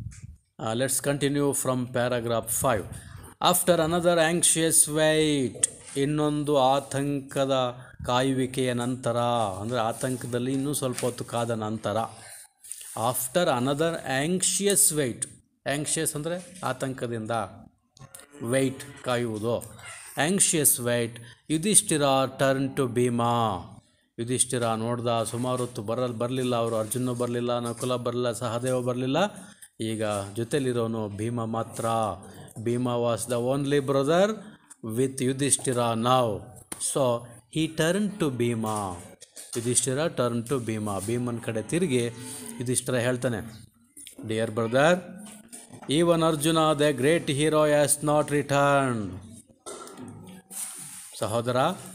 Let's continue from paragraph 5. After another anxious wait, ಇನ್ನೊಂದು ಆತಂಕದ ಕಾಯುವಿಕೆಯ ನಂತರ, ಅಂದರೆ ಆತಂಕದಲ್ಲಿ ಇನ್ನೂ ಸ್ವಲ್ಪ ಹೊತ್ತು ಕಾದ ನಂತರ. After another anxious wait, anxious ಅಂದರೆ ಆತಂಕದಿಂದ, ವೆಯ್ಟ್ ಕಾಯುವುದು, anxious wait. Yudhishthira turn to Bhima. Yudhishthira ನೋಡ್ದ, ಸುಮಾರು ಹೊತ್ತು ಬರಲಿಲ್ಲ ಅವರು, ಅರ್ಜುನ ಬರಲಿಲ್ಲ, ನಕುಲ ಬರಲಿಲ್ಲ, ಸಹದೇವ ಬರಲಿಲ್ಲ. ಈಗ ಜೊತೆಲಿರೋನು ಭೀಮ ಮಾತ್ರ. Bhima was the only brother with Yudhishthira now. So he turn to Bhima. Yudhishthira turn to Bhima. ಭೀಮನ ಕಡೆ ತಿರುಗಿ ಯುಧಿಷ್ಠಿರ ಹೇಳ್ತಾನೆ, dear brother, even Arjuna the great hero has not return. ಸಹೋದರ,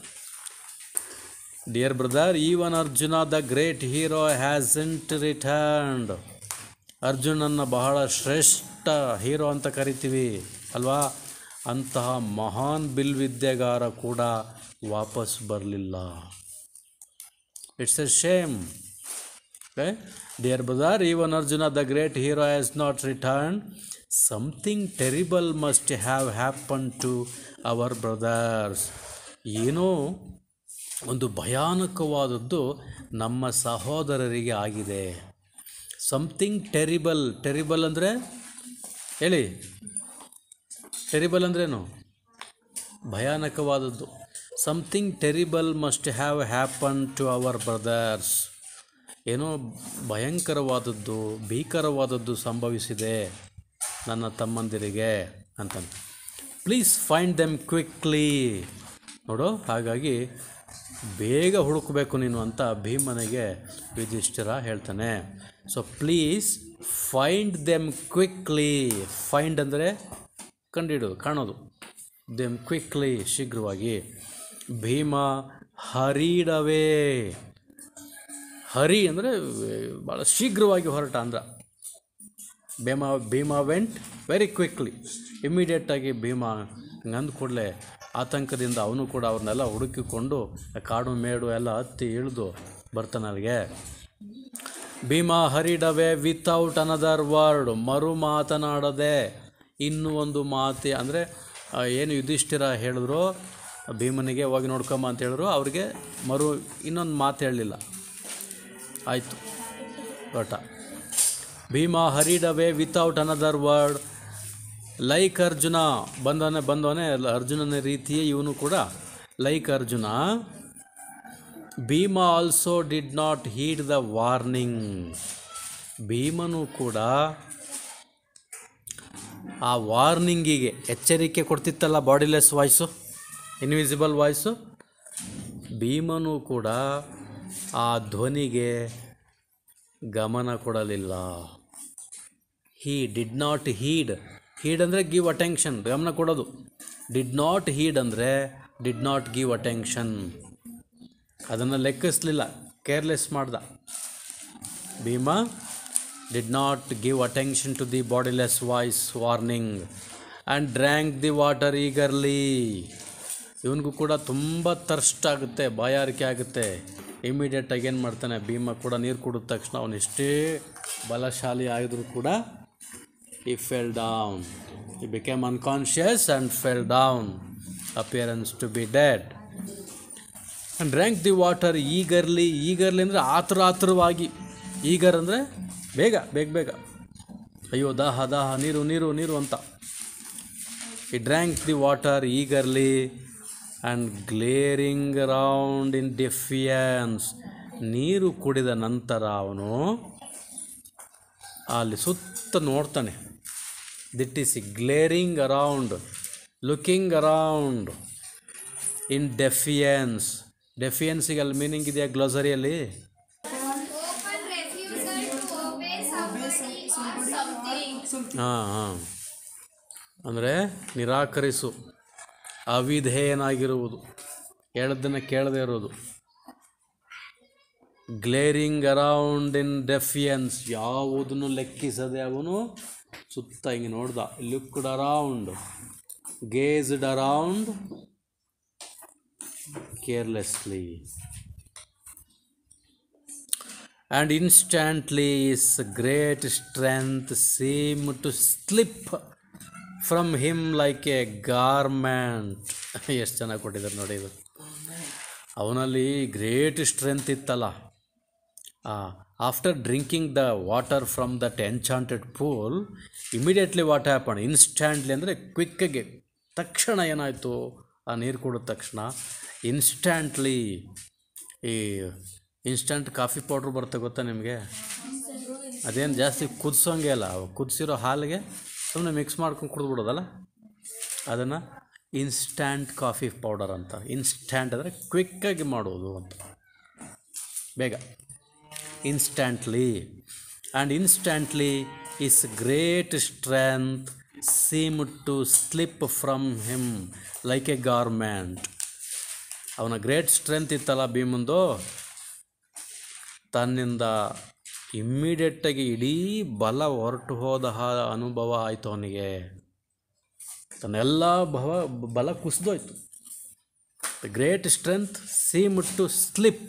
dear brother, even Arjuna the great hero hasn't returned. ಅರ್ಜುನನ್ನು ಬಹಳ ಶ್ರೇಷ್ಠ ಹೀರೋ ಅಂತ ಕರಿತೀವಿ ಅಲ್ವಾ, ಅಂತಹ ಮಹಾನ್ ಬಿಲ್ವಿದ್ಯೆಗಾರ ಕೂಡ ವಾಪಸ್ ಬರಲಿಲ್ಲ. It's a shame. Dear brother, even Arjuna the great hero has not return. Something terrible must have happen to our brothers. ಏನೋ ಒಂದು ಭಯಾನಕವಾದದ್ದು ನಮ್ಮ ಸಹೋದರರಿಗೆ ಆಗಿದೆ. Something terrible. ಟೆರಿಬಲ್ ಅಂದರೆ ಹೇಳಿ, ಟೆರಿಬಲ್ ಅಂದ್ರೇನು? ಭಯಾನಕವಾದದ್ದು. Something terrible must have happen to our brothers. ಏನೋ ಭಯಂಕರವಾದದ್ದು, ಭೀಕರವಾದದ್ದು ಸಂಭವಿಸಿದೆ ನನ್ನ ತಮ್ಮಂದಿರಿಗೆ ಅಂತ. Please find them quickly. ನೋಡು, ಹಾಗಾಗಿ ಬೇಗ ಹುಡುಕಬೇಕು ನೀನು ಅಂತ ಭೀಮನಿಗೆ ಯುಧಿಷ್ಠಿರ ಹೇಳ್ತಾನೆ. So please find them quickly. Find ಅಂದರೆ ಕಂಡುಹಿಡೋದು, ಕಾಣೋದು. ದೆಮ್ ಕ್ವಿಕ್ಲಿ, ಶೀಘ್ರವಾಗಿ. ಭೀಮ ಹರಿಡ್ ಅವೇ. ಹರಿ ಅಂದರೆ ಭಾಳ ಶೀಘ್ರವಾಗಿ ಹೊರಟ ಅಂದ್ರ. Bhima went very quickly. ಇಮ್ಮಿಡಿಯೇಟಾಗಿ ಭೀಮ ಅಂದ ಕೂಡಲೇ ಆತಂಕದಿಂದ ಅವನು ಕೂಡ ಅವ್ರನ್ನೆಲ್ಲ ಹುಡುಕಿಕೊಂಡು ಕಾಡು ಮೇಡು ಎಲ್ಲ ಹತ್ತಿ ಇಳಿದು ಬರ್ತಾನೆ ಅಲ್ಲಿಗೆ. Bhima hurried away without another word. ಮರು ಮಾತನಾಡದೆ, ಇನ್ನೂ ಒಂದು ಮಾತೆ ಅಂದರೆ ಏನು ಯುಧಿಷ್ಠಿರ ಹೇಳಿದ್ರು ಭೀಮನಿಗೆ ಹೋಗಿ ನೋಡ್ಕೊಂಬ ಅಂತ ಹೇಳಿದ್ರು, ಅವ್ರಿಗೆ ಇನ್ನೊಂದು ಮಾತು ಹೇಳಲಿಲ್ಲ. ಆಯಿತು, ಹೊರಟ. Bhima hurried away without another word. Like Arjuna, ಬಂದವನೇ ಅರ್ಜುನನ ರೀತಿಯೇ ಇವನು ಕೂಡ. Like Arjuna, Bhima also did not heed the warning. ಭೀಮನು ಕೂಡ ಆ ವಾರ್ನಿಂಗಿಗೆ, ಎಚ್ಚರಿಕೆ ಕೊಡ್ತಿತ್ತಲ್ಲ, ಬಾಡಿಲೆಸ್ ವಾಯ್ಸು, ಇನ್ವಿಸಿಬಲ್ ವಾಯ್ಸು, ಭೀಮನು ಕೂಡ ಆ ಧ್ವನಿಗೆ ಗಮನ ಕೊಡಲಿಲ್ಲ. ಹೀ ಡಿಡ್ ನಾಟ್ ಹೀಡ್. ಹೀಡ್ ಅಂದರೆ ಗಿವ್ ಅಟೆನ್ಷನ್, ಗಮನ ಕೊಡೋದು. ಡಿಡ್ ನಾಟ್ ಹೀಡ್ ಅಂದರೆ ಡಿಡ್ ನಾಟ್ ಗಿವ್ ಅಟೆನ್ಷನ್. ಅದನ್ನು ಲೆಕ್ಕಿಸಲಿಲ್ಲ, ಕೇರ್ಲೆಸ್ ಮಾಡ್ದ. Bhima did not give attention to the bodiless voice warning and drank the water eagerly. ಇವನಿಗೂ ಕೂಡ ತುಂಬ ಥರ್ಸ್ಟ್ ಆಗುತ್ತೆ, ಬಾಯಾರಿಕೆ ಆಗುತ್ತೆ. ಇಮಿಡಿಯೇಟಾಗಿ ಏನು ಮಾಡ್ತಾನೆ, ಭೀಮ ಕೂಡ ನೀರು ಕುಡಿದ ತಕ್ಷಣ ಅವನು ಎಷ್ಟೇ ಬಲಶಾಲಿ ಆಗಿದ್ರೂ ಕೂಡ he fell down. He became unconscious and fell down, appearance to be dead. And drank the water eagerly. Eagerly ಅಂದರೆ ಆತುರವಾಗಿ. ಈಗರ್ ಅಂದರೆ ಬೇಗ. ಅಯ್ಯೋ ದಾಹ ನೀರು ಅಂತ. He drank the water eagerly and glaring around in defiance. ನೀರು ಕುಡಿದ ನಂತರ ಅವನು ಅಲ್ಲಿ ಸುತ್ತ ನೋಡ್ತಾನೆ. ದಿಟ್ is glaring around, looking around in defiance. ಡೆಫಿಯನ್ಸಿಗೆ ಅಲ್ಲಿ ಮೀನಿಂಗ್ ಇದೆಯಾ ಗ್ಲೋಸರಿಯಲ್ಲಿ? ಹಾಂ, ಅಂದರೆ ನಿರಾಕರಿಸು, ಅವಿಧೇಯನಾಗಿರುವುದು, ಹೇಳೋದನ್ನು ಕೇಳದೇ ಇರೋದು. ಗ್ಲೇರಿಂಗ್ ಅರೌಂಡ್ ಇನ್ ಡೆಫಿಯನ್ಸ್, ಯಾವುದನ್ನು ಲೆಕ್ಕಿಸದೆ ಅವನು ಸುತ್ತ ಹಿಂಗೆ ನೋಡ್ದ. Looked around, gazed around carelessly. and instantly his great strength seemed to slip from him like a garment. ಎಷ್ಟು ಚೆನ್ನಾಗಿ ಕೊಟ್ಟಿದ್ದಾರೆ ನೋಡಿ ಇದು. ಅವನಲ್ಲಿ ಗ್ರೇಟ್ ಸ್ಟ್ರೆಂತ್ ಇತ್ತಲ್ಲ. After drinking the water from that enchanted pool, immediately what happen, instantly ಅಂದರೆ ಕ್ವಿಕ್ಕಾಗಿ, ತಕ್ಷಣ ಏನಾಯಿತು, ಆ ನೀರು ಕುಡಿದ ತಕ್ಷಣ ಇನ್ಸ್ಟ್ಯಾಂಟ್ಲಿ, ಈ ಇನ್ಸ್ಟಂಟ್ ಕಾಫಿ ಪೌಡ್ರ್ ಬರುತ್ತೆ ಗೊತ್ತಾ ನಿಮಗೆ, ಅದೇನು ಜಾಸ್ತಿ ಕುದಿಸೋಂಗೆ ಅಲ್ಲ, ಕುದಿಸಿರೋ ಹಾಲಿಗೆ ಸುಮ್ಮನೆ ಮಿಕ್ಸ್ ಮಾಡ್ಕೊಂಡು ಕುಡಿದ್ಬಿಡೋದಲ್ಲ, ಅದನ್ನು ಇನ್ಸ್ಟ್ಯಾಂಟ್ ಕಾಫಿ ಪೌಡರ್ ಅಂತ. ಇನ್ಸ್ಟ್ಯಾಂಟ್ ಅಂದರೆ ಕ್ವಿಕ್ಕಾಗಿ ಮಾಡೋದು ಅಂತ, ಬೇಗ. Instantly and instantly is great strength seemed to slip from him like a garment. ಅವನ ಗ್ರೇಟ್ ಸ್ಟ್ರೆಂತ್ ಇತ್ತಲ್ಲ ಭೀಮಂದು, ತನ್ನಿಂದ ಇಮ್ಮಿಡಿಯೇಟಾಗಿ ಇಡೀ ಬಲ ಹೊರಟು ಹೋದ ಅನುಭವ ಆಯಿತು ಅವನಿಗೆ. ತನ್ನೆಲ್ಲ ಬಲ ಕುಸಿದೋಯ್ತು. The great strength seemed to slip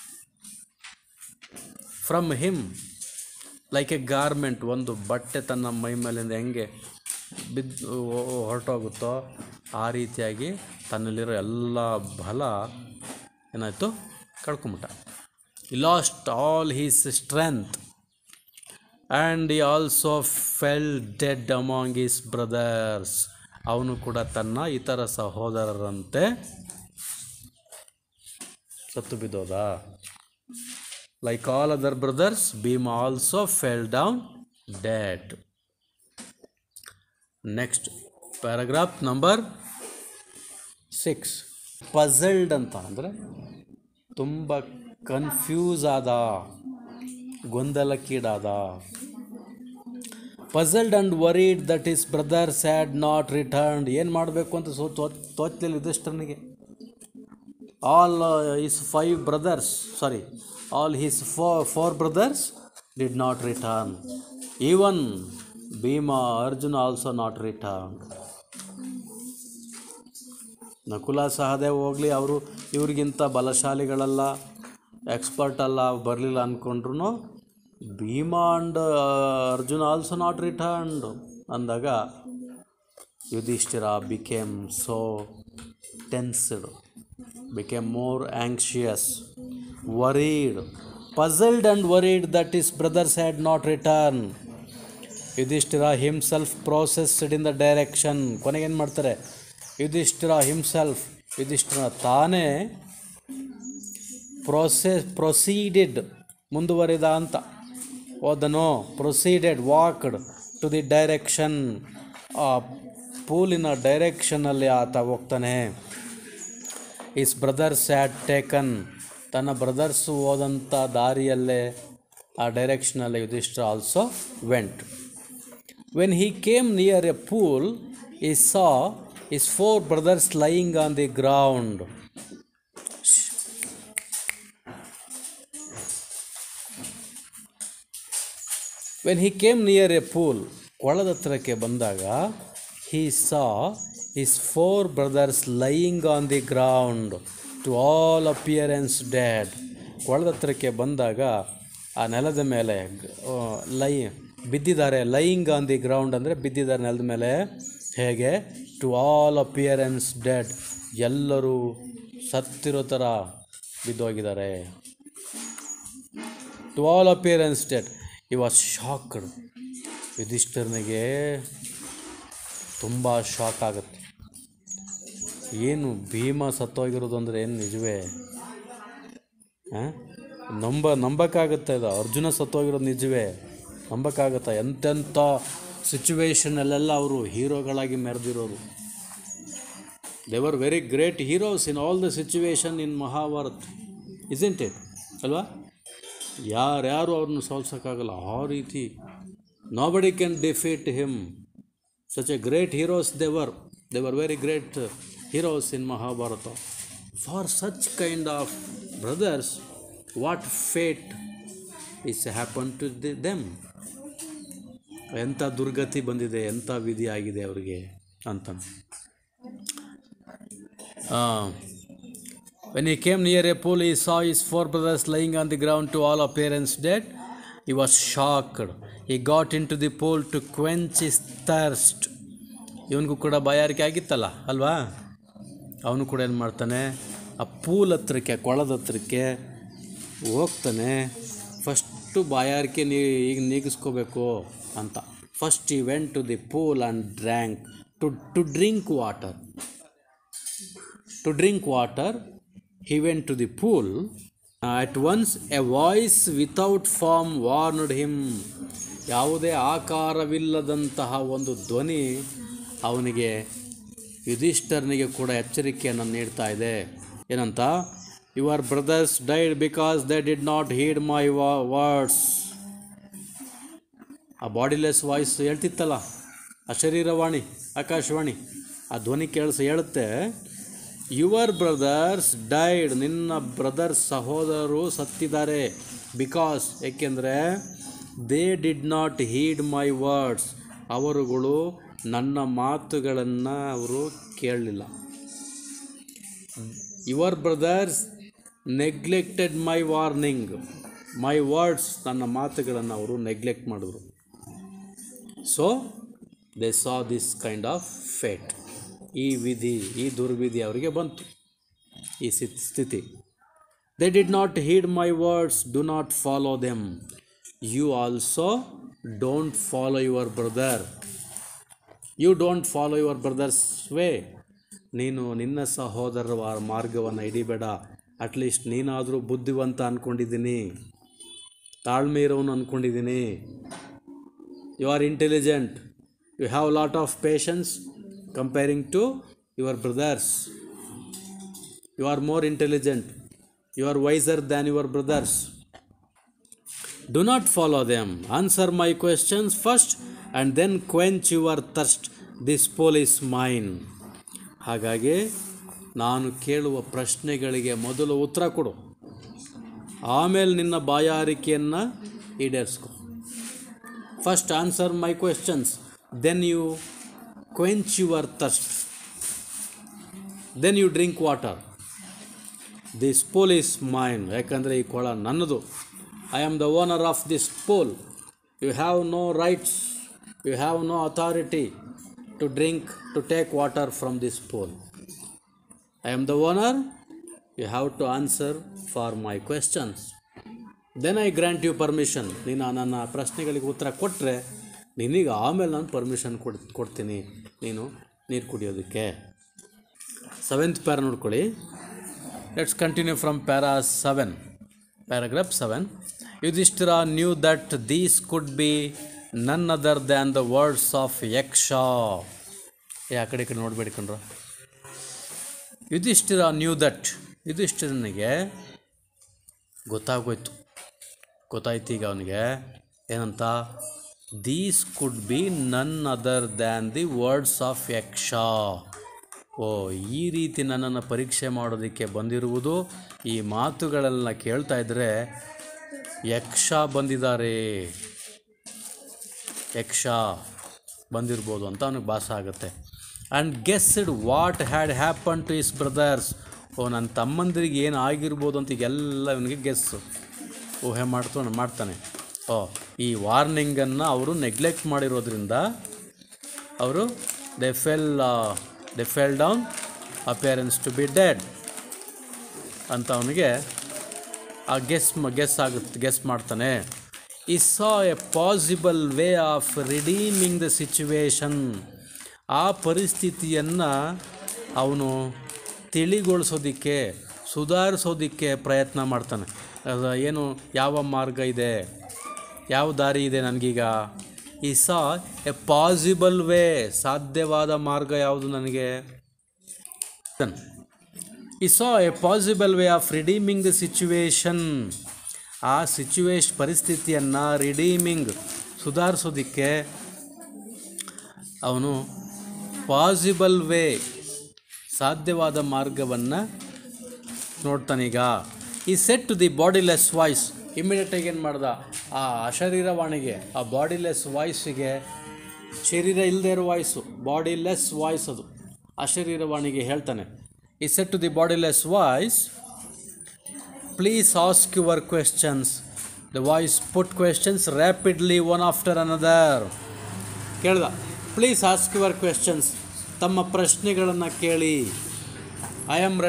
from him like a garment. ಒಂದು ಬಟ್ಟೆ ತನ್ನ ಮೈ ಮೇಲಿಂದ ಹೆಂಗೆ ಬಿದ್ದು ಹೊರಟೋಗುತ್ತೋ ಆ ರೀತಿಯಾಗಿ ತನ್ನಲ್ಲಿರೋ ಎಲ್ಲ ಬಲ ಏನಾಯಿತು, ಕಳ್ಕೊಂಬಿಟ್ಟ. He lost all his strength and he also fell dead among his brothers. ಅವನು ಕೂಡ ತನ್ನ ಇತರ ಸಹೋದರರಂತೆ ಸತ್ತು ಬಿದ್ದೋದ. Like all other brothers, Bhima also fell down dead. Next, paragraph number 6. Puzzled ಅಂತ ಅಂದರೆ ತುಂಬ ಕನ್ಫ್ಯೂಸ್ ಆದ, ಗೊಂದಲಕ್ಕೀಡಾದ. Puzzled and worried that his brothers had not returned. ಏನು ಮಾಡಬೇಕು ಅಂತ ತೋಚಲಿಲ್ಲ ಯುಧಿಷ್ಠಿರನಿಗೆ. All his 5 brothers, all his 4 brothers did not return. Even Bhima, Arjuna also not returned. Nakula Sahadev ಹೋಗಲಿ, ಅವರು ಇವ್ರಿಗಿಂತ ಬಲಶಾಲಿಗಳಲ್ಲ, ಎಕ್ಸ್ಪರ್ಟ್ ಅಲ್ಲ, ಬರಲಿಲ್ಲ ಅಂದ್ಕೊಂಡ್ರು. Bhima and Arjuna also not returned ಅಂದಾಗ Yudhishthira became so tensed, became more anxious, worried, puzzled and worried that his brothers had not returned. Yudhishthira himself processed in the direction. ಕೊನೆಗೆ ಏನು ಮಾಡ್ತಾರೆ, ಯುಧಿಷ್ಠಿರ ಹಿಮ್ಸೆಲ್ಫ್, ಯುಧಿಷ್ಠಿರ ತಾನೇ ಪ್ರೊಸೀಡೆಡ್, ಮುಂದುವರಿದ ಅಂತ ಹೋದನೋ, proceeded, walked to the direction, ಆ ಪೂಲಿನ ಡೈರೆಕ್ಷನಲ್ಲಿ ಆತ ಹೋಗ್ತಾನೆ. ಇಸ್ ಬ್ರದರ್ಸ್ ಹ್ಯಾಡ್ ಟೇಕನ್, ತನ್ನ ಬ್ರದರ್ಸು ಹೋದಂಥ ದಾರಿಯಲ್ಲೇ, ಆ ಡೈರೆಕ್ಷನಲ್ಲಿ Yudhishthira also went. When he came near a pool, he saw his 4 brothers lying on the ground. When he came near a pool, ಕೊಳದ ಹತ್ರಕ್ಕೆ ಬಂದಾಗ, he saw his 4 brothers lying on the ground, to all appearance dead. ಕೊಳದ ಹತ್ರಕ್ಕೆ ಬಂದಾಗ ಆ ನೆಲದ ಮೇಲೆ ಬಿದ್ದಿದ್ದಾರೆ. ಲೈಯಿಂಗ್ ಆನ್ ದಿ ಗ್ರೌಂಡ್ ಅಂದರೆ ಬಿದ್ದಿದ್ದಾರೆ ನೆಲದ ಮೇಲೆ. ಹೇಗೆ? ಟು ಆಲ್ ಅಪಿಯರೆನ್ಸ್ ಡೆಡ್, ಎಲ್ಲರೂ ಸತ್ತಿರೋ ಥರ ಬಿದ್ದೋಗಿದ್ದಾರೆ. To all appearance dead. He was shocked. ಯುಧಿಷ್ಠಿರನಿಗೆ ತುಂಬ ಶಾಕ್ ಆಗುತ್ತೆ. ಏನು ಭೀಮ ಸತ್ತೋಗಿರೋದು ಅಂದರೆ ಏನು ನಿಜವೇ? ನಂಬಕ್ಕಾಗುತ್ತೆ ಇದು. ಅರ್ಜುನ ಸತ್ತೋಗಿರೋದು ನಿಜವೇ, ನಂಬಕ್ಕಾಗತ್ತಾ? ಎಂತೆಂಥ ಸಿಚುವೇಶನಲ್ಲೆಲ್ಲ ಅವರು ಹೀರೋಗಳಾಗಿ ಮೆರೆದಿರೋರು. They were very great heroes in all the situation in Mahabharat, isn't it? ಅಲ್ವಾ? ಯಾರ್ಯಾರು ಅವ್ರನ್ನ ಸೋಲ್ಸೋಕ್ಕಾಗಲ್ಲ ಆ ರೀತಿ. Nobody can defeat him. Such a great heroes they were very great heroes in Mahabharata. For such kind of brothers, what fate is happened to them? ಎಂಥ ದುರ್ಗತಿ ಬಂದಿದೆ, ಎಂಥ ವಿಧಿ ಆಗಿದೆ ಅವರಿಗೆ ಅಂತ. When he came near a pool, he saw his four brothers lying on the ground, to all appearance dead. He was shocked. He got into the pool to quench his thirst. ಇವನಿಗೂ ಕೂಡ ಬಾಯಾರಿಕೆ ಆಗಿತ್ತಲ್ಲ ಅಲ್ವಾ, ಅವನು ಕೂಡ ಏನು ಮಾಡ್ತಾನೆ, ಆ pool ಹತ್ರಕ್ಕೆ, ಕೊಳದ ಹತ್ರಕ್ಕೆ ಹೋಗ್ತಾನೆ. ಫಸ್ಟು ಬಾಯಾರಿಕೆ ಈಗ ನೀಗಿಸ್ಕೋಬೇಕು ಅಂತ. First he went to the pool and drank to drink water. To drink water, he went to the pool. At once a voice without form warned him. ಯಾವುದೇ ಆಕಾರವಿಲ್ಲದಂತಹ ಒಂದು ಧ್ವನಿ ಅವನಿಗೆ, ಯುಧಿಷ್ಠರನಿಗೆ ಕೂಡ ಎಚ್ಚರಿಕೆಯನ್ನು ನೀಡ್ತಾ ಇದೆ. ಏನಂತ? Your brothers died because they did not heed my words. ಆ ಬಾಡಿಲೆಸ್ ವಾಯ್ಸ್ ಹೇಳ್ತಿತ್ತಲ್ಲ, ಆ ಶರೀರವಾಣಿ, ಆಕಾಶವಾಣಿ, ಆ ಧ್ವನಿ ಹೇಳುತ್ತೆ, ಯುವರ್ ಬ್ರದರ್ಸ್ ಡೈಡ್, ನಿನ್ನ ಬ್ರದರ್ಸ್ ಸಹೋದರರು ಸತ್ತಿದ್ದಾರೆ. ಬಿಕಾಸ್, ಏಕೆಂದರೆ they did not heed my words, ಅವರುಗಳು ನನ್ನ ಮಾತುಗಳನ್ನು ಅವರು ಕೇಳಲಿಲ್ಲ. Your brothers neglected my warning, my words, ನನ್ನ ಮಾತುಗಳನ್ನು ಅವರು ನೆಗ್ಲೆಕ್ಟ್ ಮಾಡಿದ್ರು. So they saw this kind of fate. ಈ ವಿಧಿ, ಈ ದುರ್ವಿಧಿ ಅವರಿಗೆ ಬಂತು, ಈ ಸ್ಥಿತಿ. They did not heed my words, do not follow them. You also don't follow your brother. You don't follow your brothers way. ನೀನು ನಿನ್ನ ಸಹೋದರರ ಮಾರ್ಗವನ್ನು ಹಿಡಿಬೇಡ. ಅಟ್ಲೀಸ್ಟ್ ನೀನಾದರೂ ಬುದ್ಧಿವಂತ ಅಂದ್ಕೊಂಡಿದ್ದೀನಿ, ತಾಳ್ಮೆ ಇರೋನು ಅಂದ್ಕೊಂಡಿದ್ದೀನಿ. You are intelligent, you have lot of patience comparing to your brothers. You are more intelligent, you are wiser than your brothers. Do not follow them. Answer my questions first and then quench your thirst. This pool is mine. ಹಾಗಾಗಿ ನಾನು ಕೇಳುವ ಪ್ರಶ್ನೆಗಳಿಗೆ ಮೊದಲು ಉತ್ತರ ಕೊಡು, ಆಮೇಲೆ ನಿನ್ನ ಬಾಯಾರಿಕೆಯನ್ನು ಈಡೇರಿಸ್ಕೊ. First answer my questions, then you quench your thirst, then you drink water. This pool is mine. ಯಾಕಂದರೆ ಈ ಕೊಳ ನನ್ನದು. I am the owner of this pool. You have no rights, you have no authority to drink, to take water from this pool. I am the owner, you have to answer for my questions. Then I grant you permission. ನೀನು ನನ್ನ ಪ್ರಶ್ನೆಗಳಿಗೆ ಉತ್ತರ ಕೊಟ್ಟರೆ ನಿನಗೆ ಆಮೇಲೆ ನಾನು permission ಕೊಡ್ತೀನಿ ನೀನು ನೀರು ಕುಡಿಯೋದಕ್ಕೆ. 7th ಪ್ಯಾರಾ ನೋಡ್ಕೊಳ್ಳಿ. Let's continue from paragraph 7. Yudhishthira knew that these could be none other than the words of Yaksha. ಆ ಕಡೆ ನೋಡಬೇಡಿ ಕಣ್ರ. ಯುಧಿಷ್ಠಿರ ನ್ಯೂ ದಟ್, ಯುಧಿಷ್ಠಿರನಿಗೆ ಗೊತ್ತಾಯ್ತು ಈಗ ಅವನಿಗೆ ಏನಂತ, these could be none other than the words of Yaksha. ಓ, ಈ ರೀತಿ ನನ್ನನ್ನು ಪರೀಕ್ಷೆ ಮಾಡೋದಕ್ಕೆ ಬಂದಿರುವುದು, ಈ ಮಾತುಗಳೆಲ್ಲ ಕೇಳ್ತಾ ಇದ್ದರೆ ಯಕ್ಷ ಬಂದಿದ್ದಾರೆ, ಯಕ್ಷ ಬಂದಿರ್ಬೋದು ಅಂತ ಅವನಿಗೆ ಭಾಸ ಆಗುತ್ತೆ. And guessed what had happen to his brothers. ಓ, ನನ್ನ ತಮ್ಮಂದಿರಿಗೆ ಏನು ಆಗಿರ್ಬೋದು ಅಂತ ಈಗೆಲ್ಲ ಇವನಿಗೆ ಊಹೆ ಮಾಡ್ತಾನೆ. ಈ ವಾರ್ನಿಂಗನ್ನು ಅವರು ನೆಗ್ಲೆಕ್ಟ್ ಮಾಡಿರೋದ್ರಿಂದ ಅವರು they fell down appearance to be dead ಅಂತ ಅವನಿಗೆ ಆ ಗೆಸ್ ಮಾಡ್ತಾನೆ. He saw a possible way of redeeming the situation. ಆ ಪರಿಸ್ಥಿತಿಯನ್ನು ಅವನು ತಿಳಿಗೊಳಿಸೋದಕ್ಕೆ, ಸುಧಾರಿಸೋದಕ್ಕೆ ಪ್ರಯತ್ನ ಮಾಡ್ತಾನೆ. ಏನು, ಯಾವ ಮಾರ್ಗ ಇದೆ, ಯಾವ ದಾರಿ ಇದೆ ನನಗೀಗ. ಈ ಸಾ ಎ ಪಾಸಿಬಲ್ ವೇ, ಸಾಧ್ಯವಾದ ಮಾರ್ಗ ಯಾವುದು ನನಗೆ. He saw a possible way of redeeming the situation. ಆ ಪರಿಸ್ಥಿತಿಯನ್ನು ರಿಡೀಮಿಂಗ್, ಸುಧಾರಿಸೋದಕ್ಕೆ ಅವನು ಪಾಸಿಬಲ್ ವೇ, ಸಾಧ್ಯವಾದ ಮಾರ್ಗವನ್ನು ನೋಡ್ತಾನೀಗ. He said to the bodiless voice. ಇಮ್ಮಿಡಿಯೇಟಾಗಿ ಏನು ಮಾಡ್ದ, ಆ ಅಶರೀರವಾಣಿಗೆ, ಆ ಬಾಡಿಲೆಸ್ ವಾಯ್ಸಿಗೆ, ಶರೀರ ಇಲ್ಲದೇ ಇರೋ ವಾಯ್ಸು, ಬಾಡಿಲೆಸ್ ವಾಯ್ಸ್ ಅದು, ಅಶರೀರವಾಣಿಗೆ ಹೇಳ್ತಾನೆ. He said to the bodiless voice, please ask your questions. The voice put questions rapidly one after another. ಕೇಳ್ದ, ಪ್ಲೀಸ್ ಆಸ್ಕ್ ಯುವರ್ ಕ್ವೆಶನ್ಸ್, ತಮ್ಮ ಪ್ರಶ್ನೆಗಳನ್ನು ಕೇಳಿ. I am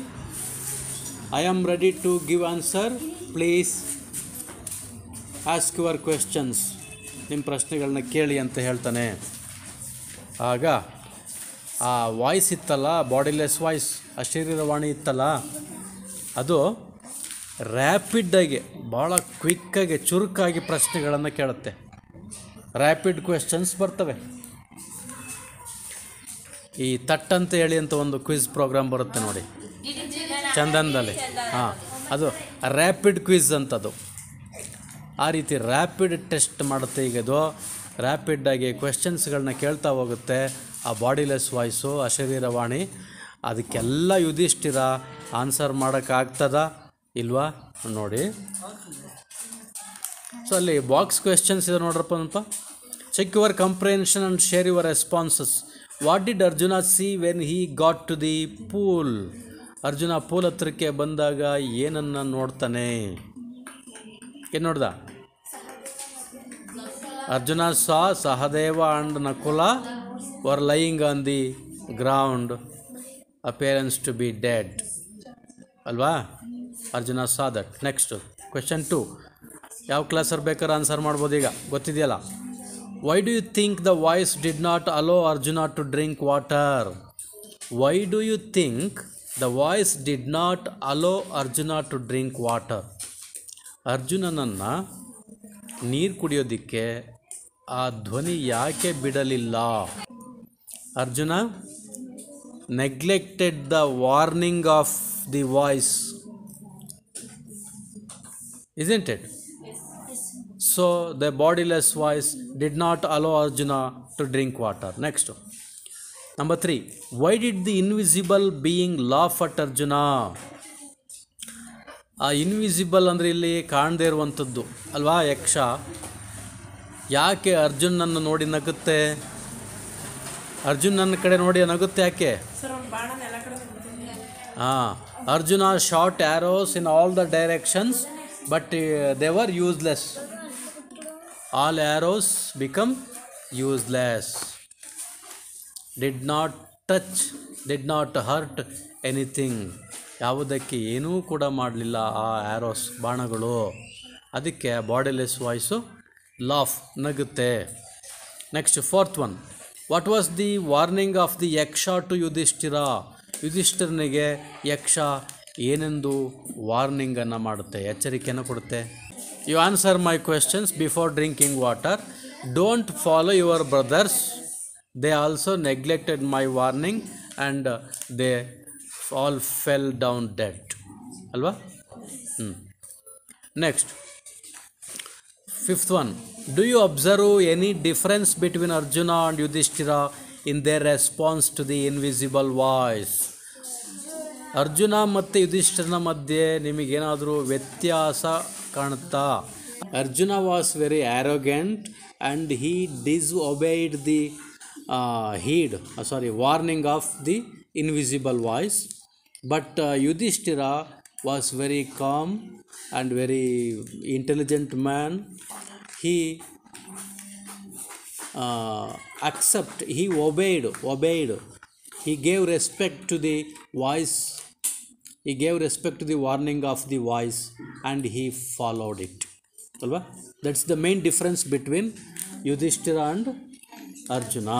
ready to give answer, please ask your questions, ನಿಮ್ಮ ಪ್ರಶ್ನೆಗಳನ್ನ ಕೇಳಿ ಅಂತ ಹೇಳ್ತಾನೆ. ಆಗ ಆ ವಾಯ್ಸ್ ಇತ್ತಲ್ಲ, ಬಾಡಿಲೆಸ್ ವಾಯ್ಸ್, ಅಶರೀರವಾಣಿ ಇತ್ತಲ್ಲ, ಅದು ರ್ಯಾಪಿಡ್ಡಾಗಿ, ಭಾಳ ಕ್ವಿಕ್ಕಾಗಿ, ಚುರುಕಾಗಿ ಪ್ರಶ್ನೆಗಳನ್ನು ಕೇಳುತ್ತೆ. ರ್ಯಾಪಿಡ್ ಕ್ವೆಶನ್ಸ್ ಬರ್ತವೆ. ಈ ತಟ್ಟಂತ ಹೇಳಿ ಅಂತ ಒಂದು ಕ್ವಿಜ್ ಪ್ರೋಗ್ರಾಮ್ ಬರುತ್ತೆ ನೋಡಿ ಚಂದನದಲ್ಲಿ, ಅದು ರ್ಯಾಪಿಡ್ ಕ್ವಿಜ್ ಅಂತದು. ಆ ರೀತಿ ರ್ಯಾಪಿಡ್ ಟೆಸ್ಟ್ ಮಾಡುತ್ತೆ. ಈಗ ಇದು ರ್ಯಾಪಿಡ್ಡಾಗಿ ಕ್ವೆಶನ್ಸ್ಗಳನ್ನ ಕೇಳ್ತಾ ಹೋಗುತ್ತೆ. ಆ ಬಾಡಿಲೆಸ್ ವಾಯ್ಸು, ಅಶರೀರವಾಣಿ, ಅದಕ್ಕೆಲ್ಲ ಯುಧಿಷ್ಠಿರ ಆನ್ಸರ್ ಮಾಡೋಕ್ಕಾಗ್ತದ ಇಲ್ವಾ ನೋಡಿ. ಸೊ ಅಲ್ಲಿ ಬಾಕ್ಸ್ ಕ್ವೆಶನ್ಸ್ ಇದೆ ನೋಡ್ರಪ್ಪ. Check your comprehension and share your responses. What did Arjuna see when he got to the pool? Arjuna pool ಹತ್ರಕ್ಕೆ ಬಂದಾಗ ಏನನ್ನು ನೋಡ್ತಾನೆ? ಏನು ನೋಡ್ದ? Arjuna saw Sahadeva and Nakula were lying on the ground, appearance to be dead ಅಲ್ವಾ? Arjuna saw that. Next question 2. ಯಾವ ಕ್ಲಾಸಲ್ಲಿ ಬೇಕಾದ್ರೆ ಆನ್ಸರ್ ಮಾಡ್ಬೋದು, ಈಗ ಗೊತ್ತಿದೆಯಲ್ಲ. Why do you think the voice did not allow Arjuna to drink water? Y do you think the voice did not allow Arjuna to drink water? ಅರ್ಜುನನನ್ನು ನೀರು ಕುಡಿಯೋದಕ್ಕೆ ಆ ಧ್ವನಿ ಯಾಕೆ ಬಿಡಲಿಲ್ಲ? Arjuna neglected the warning of the voice, isn't it? So the bodiless voice did not allow Arjuna to drink water. Next, number 3. Why did the invisible being laugh at Arjuna? ಆ invisible ಅಂದರೆ ಇಲ್ಲಿ ಕಾಣದೇ ಇರುವಂಥದ್ದು ಅಲ್ವಾ, ಯಕ್ಷ. ಯಾಕೆ ಅರ್ಜುನನ್ನು ನೋಡಿ ನಗುತ್ತೆ? ಅರ್ಜುನ್ ನನ್ನ ಕಡೆ ನೋಡಿ ನಗುತ್ತೆ ಯಾಕೆ? Arjuna shot arrows in all the directions, but they were useless. All arrows become useless. Did not touch, did not hurt anything. ಯಾವುದಕ್ಕೆ ಏನೂ ಕೂಡ ಮಾಡಲಿಲ್ಲ ಆ ಆರೋಸ್, ಬಾಣಗಳು. ಅದಕ್ಕೆ ಬಾಡಿಲೆಸ್ ವಾಯ್ಸು ಲಾಫ್, ನಗುತ್ತೆ. Next 4th one. What was the warning of the Yaksha to Yudhishthira? ಯುಧಿಷ್ಠಿರನಿಗೆ ಯಕ್ಷ ಏನೆಂದು ವಾರ್ನಿಂಗನ್ನು ಮಾಡುತ್ತೆ, ಎಚ್ಚರಿಕೆಯನ್ನು ಕೊಡುತ್ತೆ? You answer my questions before drinking water. Don't follow your brothers, they also neglected my warning and they all fell down dead ಅಲ್ವಾ? Next 5th one. Do you observe any difference between Arjuna and Yudhishthira in their response to the invisible voice? Arjuna ಮತ್ತು ಯುಧಿಷ್ಠಿರನ ಮಧ್ಯೆ ನಿಮಗೇನಾದರೂ ವ್ಯತ್ಯಾಸ ಕಾಣುತ್ತಾ? Arjuna was very arrogant and he disobeyed the warning of the invisible voice. But Yudhishthira was very calm and very intelligent man. He obeyed. He gave respect to the voice. He gave respect to the warning of the voice and he followed it. Alva? That's the main difference between Yudhishthira and Arjuna.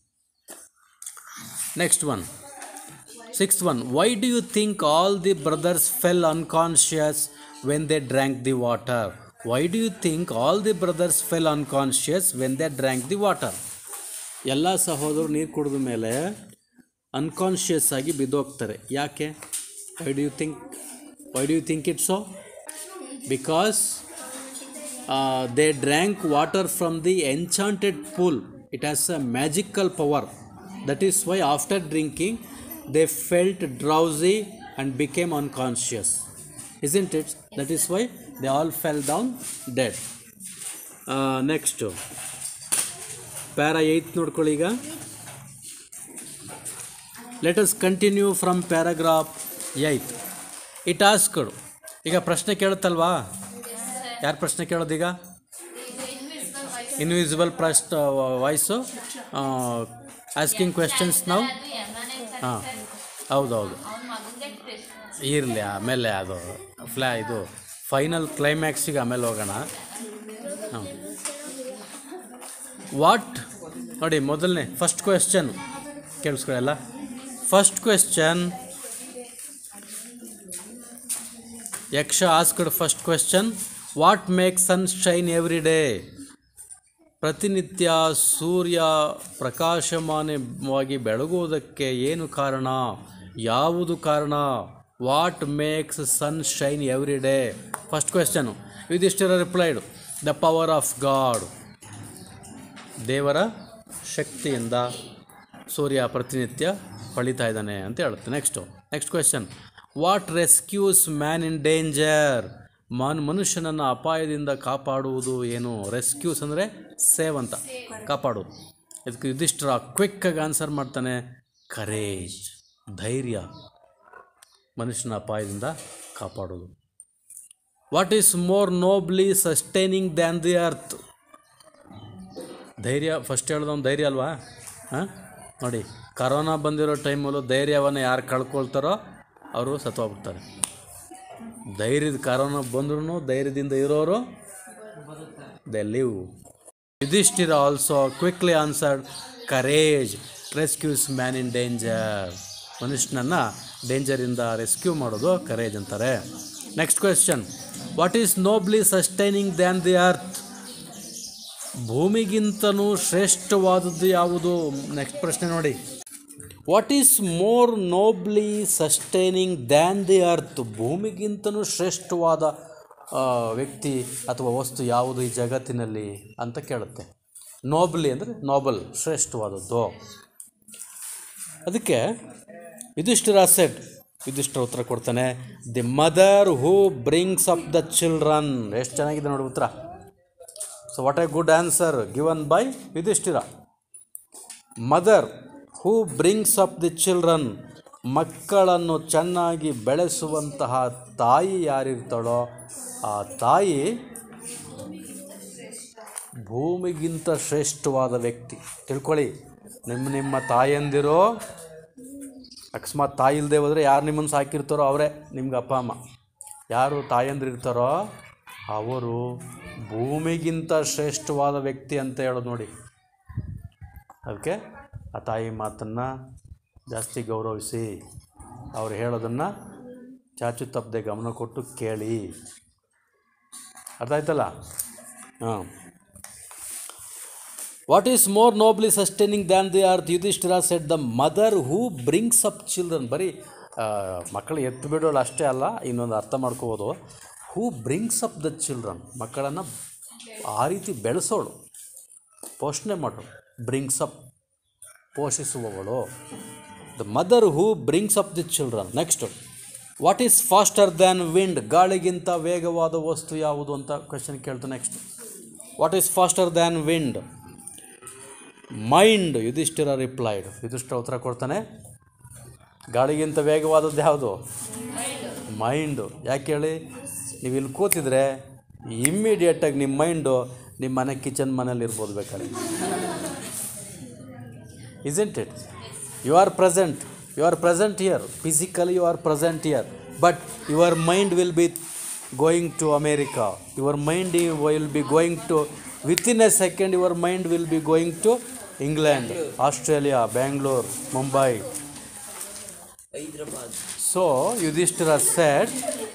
Next one. 6th one. Why do you think all the brothers fell unconscious when they drank the water? Why do you think all the brothers fell unconscious when they drank the water? ಎಲ್ಲ ಸಹೋದರರು ನೀರು ಕುಡಿದ ಮೇಲೆ unconscious ಆಗಿ ಬಿದ್ದೋಗ್ತಾರೆ. ಯಾಕೆ? Why do you think it so? Because they drank water from the enchanted pool. It has a magical power. That is why after drinking they felt drowsy and became unconscious. Isn't it? That is why they all fell down dead. Next, para 8th ನೋಡ್ಕೊಳ್ಳಿ ಈಗ. Let us continue from paragraph 8. It asked, ಈಗ ಪ್ರಶ್ನೆ ಕೇಳುತ್ತಲ್ವಾ? ಯಾರು ಪ್ರಶ್ನೆ ಕೇಳೋದೀಗ? Invisible voice asking questions ನಾವು. ಹಾಂ, ಹೌದೌದು, ಇರಲಿ. ಆಮೇಲೆ ಅದು ಇದು ಫೈನಲ್ ಕ್ಲೈಮ್ಯಾಕ್ಸಿಗೆ ಆಮೇಲೆ ಹೋಗೋಣ. ಹಾಂ, ವಾಟ್ ನೋಡಿ, ಮೊದಲನೇ ಫಸ್ಟ್ ಕ್ವೆಶ್ಚನ್ ಕೇಳಿಸ್ಕೊಳ್ಳಲ್ಲ. First question, Yaksha asked first question, what makes sun shine every day? ಪ್ರತಿನಿತ್ಯ ಸೂರ್ಯ ಪ್ರಕಾಶಮಾನವಾಗಿ ಬೆಳಗುವುದಕ್ಕೆ ಏನು ಕಾರಣ? ಯಾವುದು ಕಾರಣ? What makes sun shine every day? First question. Yudhishthira replied, the power of God. ದೇವರ ಶಕ್ತಿಯಿಂದ ಸೂರ್ಯ ಪ್ರತಿನಿತ್ಯ ಹೊಳಿತಾ ಇದ್ದಾನೆ ಅಂತ ಹೇಳುತ್ತೆ. Next question, what rescues man in danger? ಮನುಷ್ಯನನ್ನು ಅಪಾಯದಿಂದ ಕಾಪಾಡುವುದು ಏನು? ರೆಸ್ಕ್ಯೂಸ್ ಅಂದರೆ ಸೇವ್ ಅಂತ, ಕಾಪಾಡೋದು. ಇದಕ್ಕೆ ಯುಧಿಷ್ಠಿರ ಕ್ವಿಕ್ಕಾಗಿ ಆನ್ಸರ್ ಮಾಡ್ತಾನೆ, ಕರೇಜ್, ಧೈರ್ಯ, ಮನುಷ್ಯನ ಅಪಾಯದಿಂದ ಕಾಪಾಡೋದು. What is more nobly sustaining than the earth? ಧೈರ್ಯ ಫಸ್ಟ್ ಹೇಳ್ದವನು ಧೈರ್ಯ ಅಲ್ವಾ? ಹಾಂ, ನೋಡಿ, ಕರೋನಾ ಬಂದಿರೋ ಟೈಮಲ್ಲೂ ಧೈರ್ಯವನ್ನು ಯಾರು ಕಳ್ಕೊಳ್ತಾರೋ ಅವರು ಸತ್ತೋಗ್ಬಿಡ್ತಾರೆ. ಕರೋನಾ ಬಂದ್ರೂ ಧೈರ್ಯದಿಂದ ಇರೋರು they live. Yudhishthira also quickly answered, courage rescues man in danger. ಮನುಷ್ಯನನ್ನು ಡೇಂಜರಿಂದ ರೆಸ್ಕ್ಯೂ ಮಾಡೋದು ಕರೇಜ್ ಅಂತಾರೆ. Next question, what is nobly sustaining than the earth? ಭೂಮಿಗಿಂತನೂ ಶ್ರೇಷ್ಠವಾದದ್ದು ಯಾವುದು? ನೆಕ್ಸ್ಟ್ ಪ್ರಶ್ನೆ ನೋಡಿ, what is more nobly sustaining than the earth? ಭೂಮಿಗಿಂತನೂ ಶ್ರೇಷ್ಠವಾದ ವ್ಯಕ್ತಿ ಅಥವಾ ವಸ್ತು ಯಾವುದು ಈ ಜಗತ್ತಿನಲ್ಲಿ ಅಂತ ಕೇಳುತ್ತೆ. ನೋಬ್ಲಿ ಅಂದರೆ ನೋಬಲ್, ಶ್ರೇಷ್ಠವಾದದ್ದು. ಅದಕ್ಕೆ ಯುಧಿಷ್ಠಿರ ಉತ್ತರ ಕೊಡ್ತಾನೆ, the mother who brings up the children. ಎಷ್ಟು ಚೆನ್ನಾಗಿದೆ ನೋಡಿ ಉತ್ತರ. So what a good answer given by Yudhishthira. Mother who brings up the children, ಮಕ್ಕಳನ್ನು ಚೆನ್ನಾಗಿ ಬೆಳೆಸುವಂತಹ ತಾಯಿ ಯಾರಿರ್ತಾಳೋ ಆ ತಾಯಿ ಭೂಮಿಗಿಂತ ಶ್ರೇಷ್ಠವಾದ ವ್ಯಕ್ತಿ. ತಿಳ್ಕೊಳ್ಳಿ, ನಿಮ್ಮ ತಾಯಂದಿರೋ ಅಕಸ್ಮಾತ್ ತಾಯಿ ಇಲ್ಲದೆ ಹೋದರೆ ಯಾರು ನಿಮ್ಮನ್ನು ಸಾಕಿರ್ತಾರೋ ಅವರೇ ನಿಮ್ಗೆ ಅಪ್ಪ ಅಮ್ಮ. ಯಾರು ತಾಯಂದಿರಿರ್ತಾರೋ ಅವರು ಭೂಮಿಗಿಂತ ಶ್ರೇಷ್ಠವಾದ ವ್ಯಕ್ತಿ ಅಂತ ಹೇಳೋದು ನೋಡಿ. ಅದಕ್ಕೆ ಆ ತಾಯಿ ಮಾತನ್ನು ಜಾಸ್ತಿ ಗೌರವಿಸಿ, ಅವ್ರು ಹೇಳೋದನ್ನು ಚಾಚು ತಪ್ಪದೆ ಗಮನ ಕೊಟ್ಟು ಕೇಳಿ. ಅರ್ಥ ಆಯ್ತಲ್ಲ? ಹಾಂ. What is more nobly sustaining than the earth? Yudhishthira said, the mother who brings up children. ಬರೀ ಮಕ್ಕಳು ಎತ್ತು ಬಿಡೋಳು ಅಷ್ಟೇ ಅಲ್ಲ, ಇನ್ನೊಂದು ಅರ್ಥ ಮಾಡ್ಕೋಬೋದು. Who brings up the children, ಮಕ್ಕಳನ್ನು ಆ ರೀತಿ ಬೆಳೆಸೋಳು, ಪೋಷಣೆ ಮಾಡೋಳು. ಬ್ರಿಂಗ್ಸ್ ಅಪ್, ಪೋಷಿಸುವವಳು. The mother who brings up the children. Next, what is faster than wind? ಗಾಳಿಗಿಂತ ವೇಗವಾದ ವಸ್ತು ಯಾವುದು ಅಂತ ಕ್ವೆಶನ್ ಕೇಳ್ತು. Next, what is faster than wind? Mind. Yudhishthira replied, Yudhishthira ಉತ್ತರ ಕೊಡ್ತಾನೆ, ಗಾಳಿಗಿಂತ ವೇಗವಾದದ್ದು ಯಾವುದು? ಮೈಂಡು. ಯಾಕೆ ಹೇಳಿ? ನೀವು ಇಲ್ಲಿ ಕೂತಿದ್ರೆ ಇಮ್ಮಿಡಿಯೇಟಾಗಿ ನಿಮ್ಮ ಮೈಂಡು ನಿಮ್ಮ ಮನೆ ಕಿಚನ್ ಮನೇಲಿ ಇರ್ಬೋದು ಬೇಕಾದ್ರೆ. Isn't it? You are present here. Physically you are present here. But your mind will be going to America. Your mind will be going to, within a second your mind will be going to England, Australia, Bangalore, Mumbai. Hyderabad. So Yudhishthira said,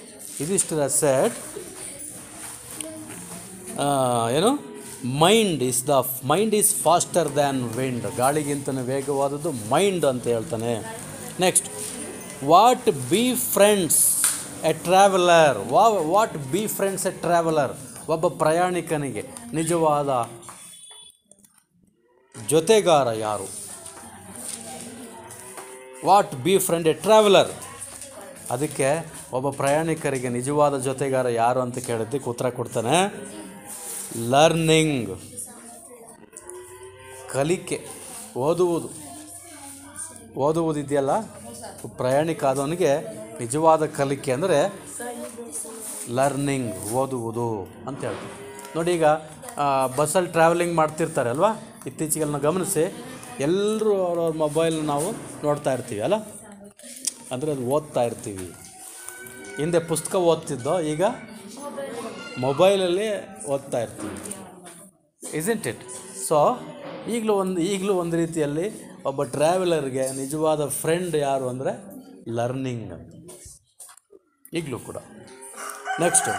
mind is faster than wind. ಗಾಳಿಗಿಂತಲೂ ವೇಗವಾದದ್ದು mind ಅಂತ ಹೇಳ್ತಾನೆ. Next, what befriends a traveller? What befriends a traveller? ಒಬ್ಬ ಪ್ರಯಾಣಿಕನಿಗೆ ನಿಜವಾದ ಜೊತೆಗಾರ ಯಾರು? What befriend a traveller? ಅದಕ್ಕೆ ಒಬ್ಬ ಪ್ರಯಾಣಿಕರಿಗೆ ನಿಜವಾದ ಜೊತೆಗಾರ ಯಾರು ಅಂತ ಕೇಳಿದ್ದಕ್ಕೆ ಉತ್ತರ ಕೊಡ್ತಾನೆ, ಲರ್ನಿಂಗ್, ಕಲಿಕೆ, ಓದುವುದಿದೆಯಲ್ಲ, ಪ್ರಯಾಣಿಕ ಆದವನಿಗೆ ನಿಜವಾದ ಕಲಿಕೆ ಅಂದರೆ ಲರ್ನಿಂಗ್, ಓದುವುದು ಅಂತ ಹೇಳ್ತೀವಿ. ನೋಡಿ, ಈಗ ಬಸ್ಸಲ್ಲಿ ಟ್ರಾವೆಲಿಂಗ್ ಮಾಡ್ತಿರ್ತಾರೆ ಅಲ್ವಾ, ಇತ್ತೀಚೆಗೆ ನಾವು ಗಮನಿಸಿ ಎಲ್ಲರೂ ಅವ್ರವ್ರ ಮೊಬೈಲ್ ನಾವು ನೋಡ್ತಾ ಇರ್ತೀವಿ ಅಲ್ಲ, ಅಂದರೆ ಅದು ಓದ್ತಾ ಇರ್ತೀವಿ. ಹಿಂದೆ ಪುಸ್ತಕ ಓದ್ತಿದ್ದೋ, ಈಗ ಮೊಬೈಲಲ್ಲಿ ಓದ್ತಾ ಇರ್ತೀವಿ. Isn't it? ಸೊ ಈಗಲೂ ಒಂದು ರೀತಿಯಲ್ಲಿ ಒಬ್ಬ ಟ್ರಾವೆಲರ್ಗೆ ನಿಜವಾದ ಫ್ರೆಂಡ್ ಯಾರು ಅಂದರೆ ಲರ್ನಿಂಗ್ ಅಂತ, ಈಗಲೂ ಕೂಡ. Next,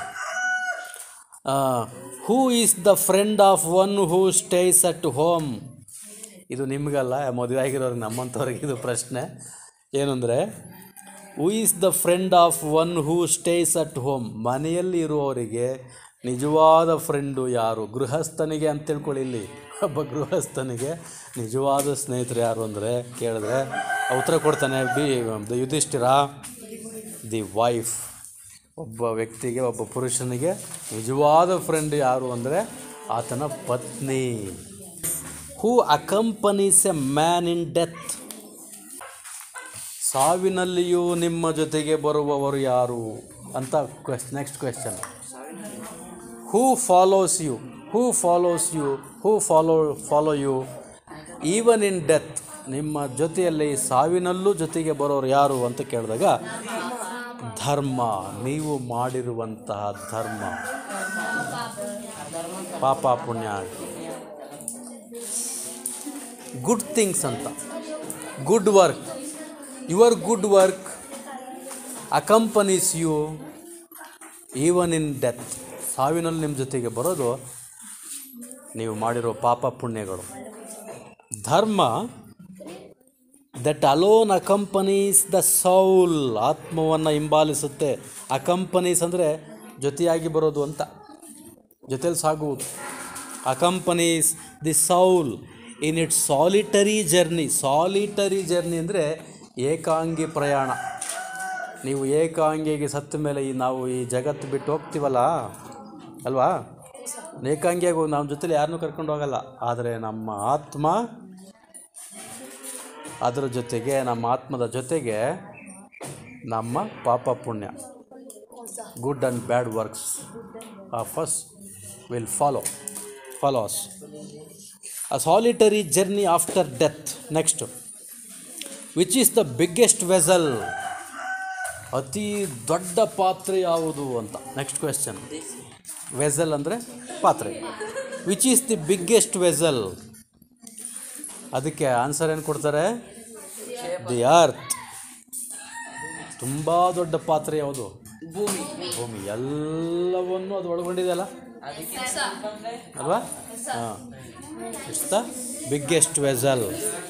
who is the friend of one who stays at home? ಇದು ನಿಮಗಲ್ಲ, ಮದುವೆ ಆಗಿರೋರಿಗೆ, ನಮ್ಮಂಥವ್ರಿಗೆ ಇದು ಪ್ರಶ್ನೆ. ಏನು ಅಂದರೆ, who is the friend of one who stays at home? ಮನೆಯಲ್ಲಿ ಇರುವವರಿಗೆ ನಿಜವಾದ ಫ್ರೆಂಡು ಯಾರು? ಗೃಹಸ್ಥನಿಗೆ ಅಂತ ತಿಳ್ಕೊಳ್ಳಿ. ಇಲ್ಲಿ ಒಬ್ಬ ಗೃಹಸ್ಥನಿಗೆ ನಿಜವಾದ ಸ್ನೇಹಿತರು ಯಾರು ಅಂದರೆ ಕೇಳಿದ್ರೆ ಉತ್ತರ ಕೊಡ್ತಾನೆ ಯುಧಿಷ್ಠಿರ, ದಿ ವೈಫ್. ಒಬ್ಬ ವ್ಯಕ್ತಿಗೆ, ಒಬ್ಬ ಪುರುಷನಿಗೆ ನಿಜವಾದ ಫ್ರೆಂಡ್ ಯಾರು ಅಂದರೆ ಆತನ ಪತ್ನಿ. Who accompanies a man in death? ಸಾವಿನಲ್ಲಿಯೂ ನಿಮ್ಮ ಜೊತೆಗೆ ಬರುವವರು ಯಾರು ಅಂತ next question. Who follows you? Who follows you? Who follow you even in death? ನಿಮ್ಮ ಜೊತೆಯಲ್ಲಿ ಸಾವಿನಲ್ಲೂ ಜೊತೆಗೆ ಬರೋರು ಯಾರು ಅಂತ ಕೇಳಿದಾಗ ಧರ್ಮ, ನೀವು ಮಾಡಿರುವಂತಹ ಧರ್ಮ, ಪಾಪ ಪುಣ್ಯ, ಗುಡ್ ಥಿಂಗ್ಸ್ ಅಂತ, good work, your good work accompanies you even in death. ಸಾವಿನಲ್ಲಿ ನಿಮ್ಮ ಜೊತೆಗೆ ಬರೋದು ನೀವು ಮಾಡಿರೋ ಪಾಪ ಪುಣ್ಯಗಳು. ಧರ್ಮ, that alone accompanies the soul, ಆತ್ಮವನ್ನು ಹಿಂಬಾಲಿಸುತ್ತೆ. ಅಕಂಪನೀಸ್ ಅಂದರೆ ಜೊತೆಯಾಗಿ ಬರೋದು ಅಂತ, ಜೊತೆಯಲ್ಲಿ ಸಾಗುವುದು. Accompanies the soul in its solitary journey. Solitary journey ಅಂದರೆ ಏಕಾಂಗಿ ಪ್ರಯಾಣ. ನೀವು ಏಕಾಂಗಿಯಾಗಿ ಸತ್ತ ಮೇಲೆ ನಾವು ಈ ಜಗತ್ತು ಬಿಟ್ಟು ಹೋಗ್ತೀವಲ್ಲ ಅಲ್ವಾ, ಏಕಾಂಗಿಯಾಗಿ ನಮ್ಮ ಜೊತೆಲಿ ಯಾರನ್ನೂ ಕರ್ಕೊಂಡು ಹೋಗಲ್ಲ. ಆದರೆ ನಮ್ಮ ಆತ್ಮ ಅದರ ಜೊತೆಗೆ, ನಮ್ಮ ಆತ್ಮದ ಜೊತೆಗೆ ನಮ್ಮ ಪಾಪ ಪುಣ್ಯ, good and bad works of us will follow us. A solitary journey after death. Next, which is the biggest vessel? ಅತಿ ದೊಡ್ಡ ಪಾತ್ರೆ ಯಾವುದು ಅಂತ ನೆಕ್ಸ್ಟ್ ಕ್ವೆಶ್ಚನ್. ವೆಸಲ್ ಅಂದರೆ ಪಾತ್ರೆ. Which is the biggest vessel? ಅದಕ್ಕೆ ಆನ್ಸರ್ ಏನು ಕೊಡ್ತಾರೆ? The earth. ತುಂಬ ದೊಡ್ಡ ಪಾತ್ರೆ ಯಾವುದು? ಭೂಮಿ. ಎಲ್ಲವನ್ನು ಅದು ಒಳಗೊಂಡಿದೆ ಅಲ್ಲ ಅಲ್ವಾ? ಹಾಂ, it's the biggest vessel.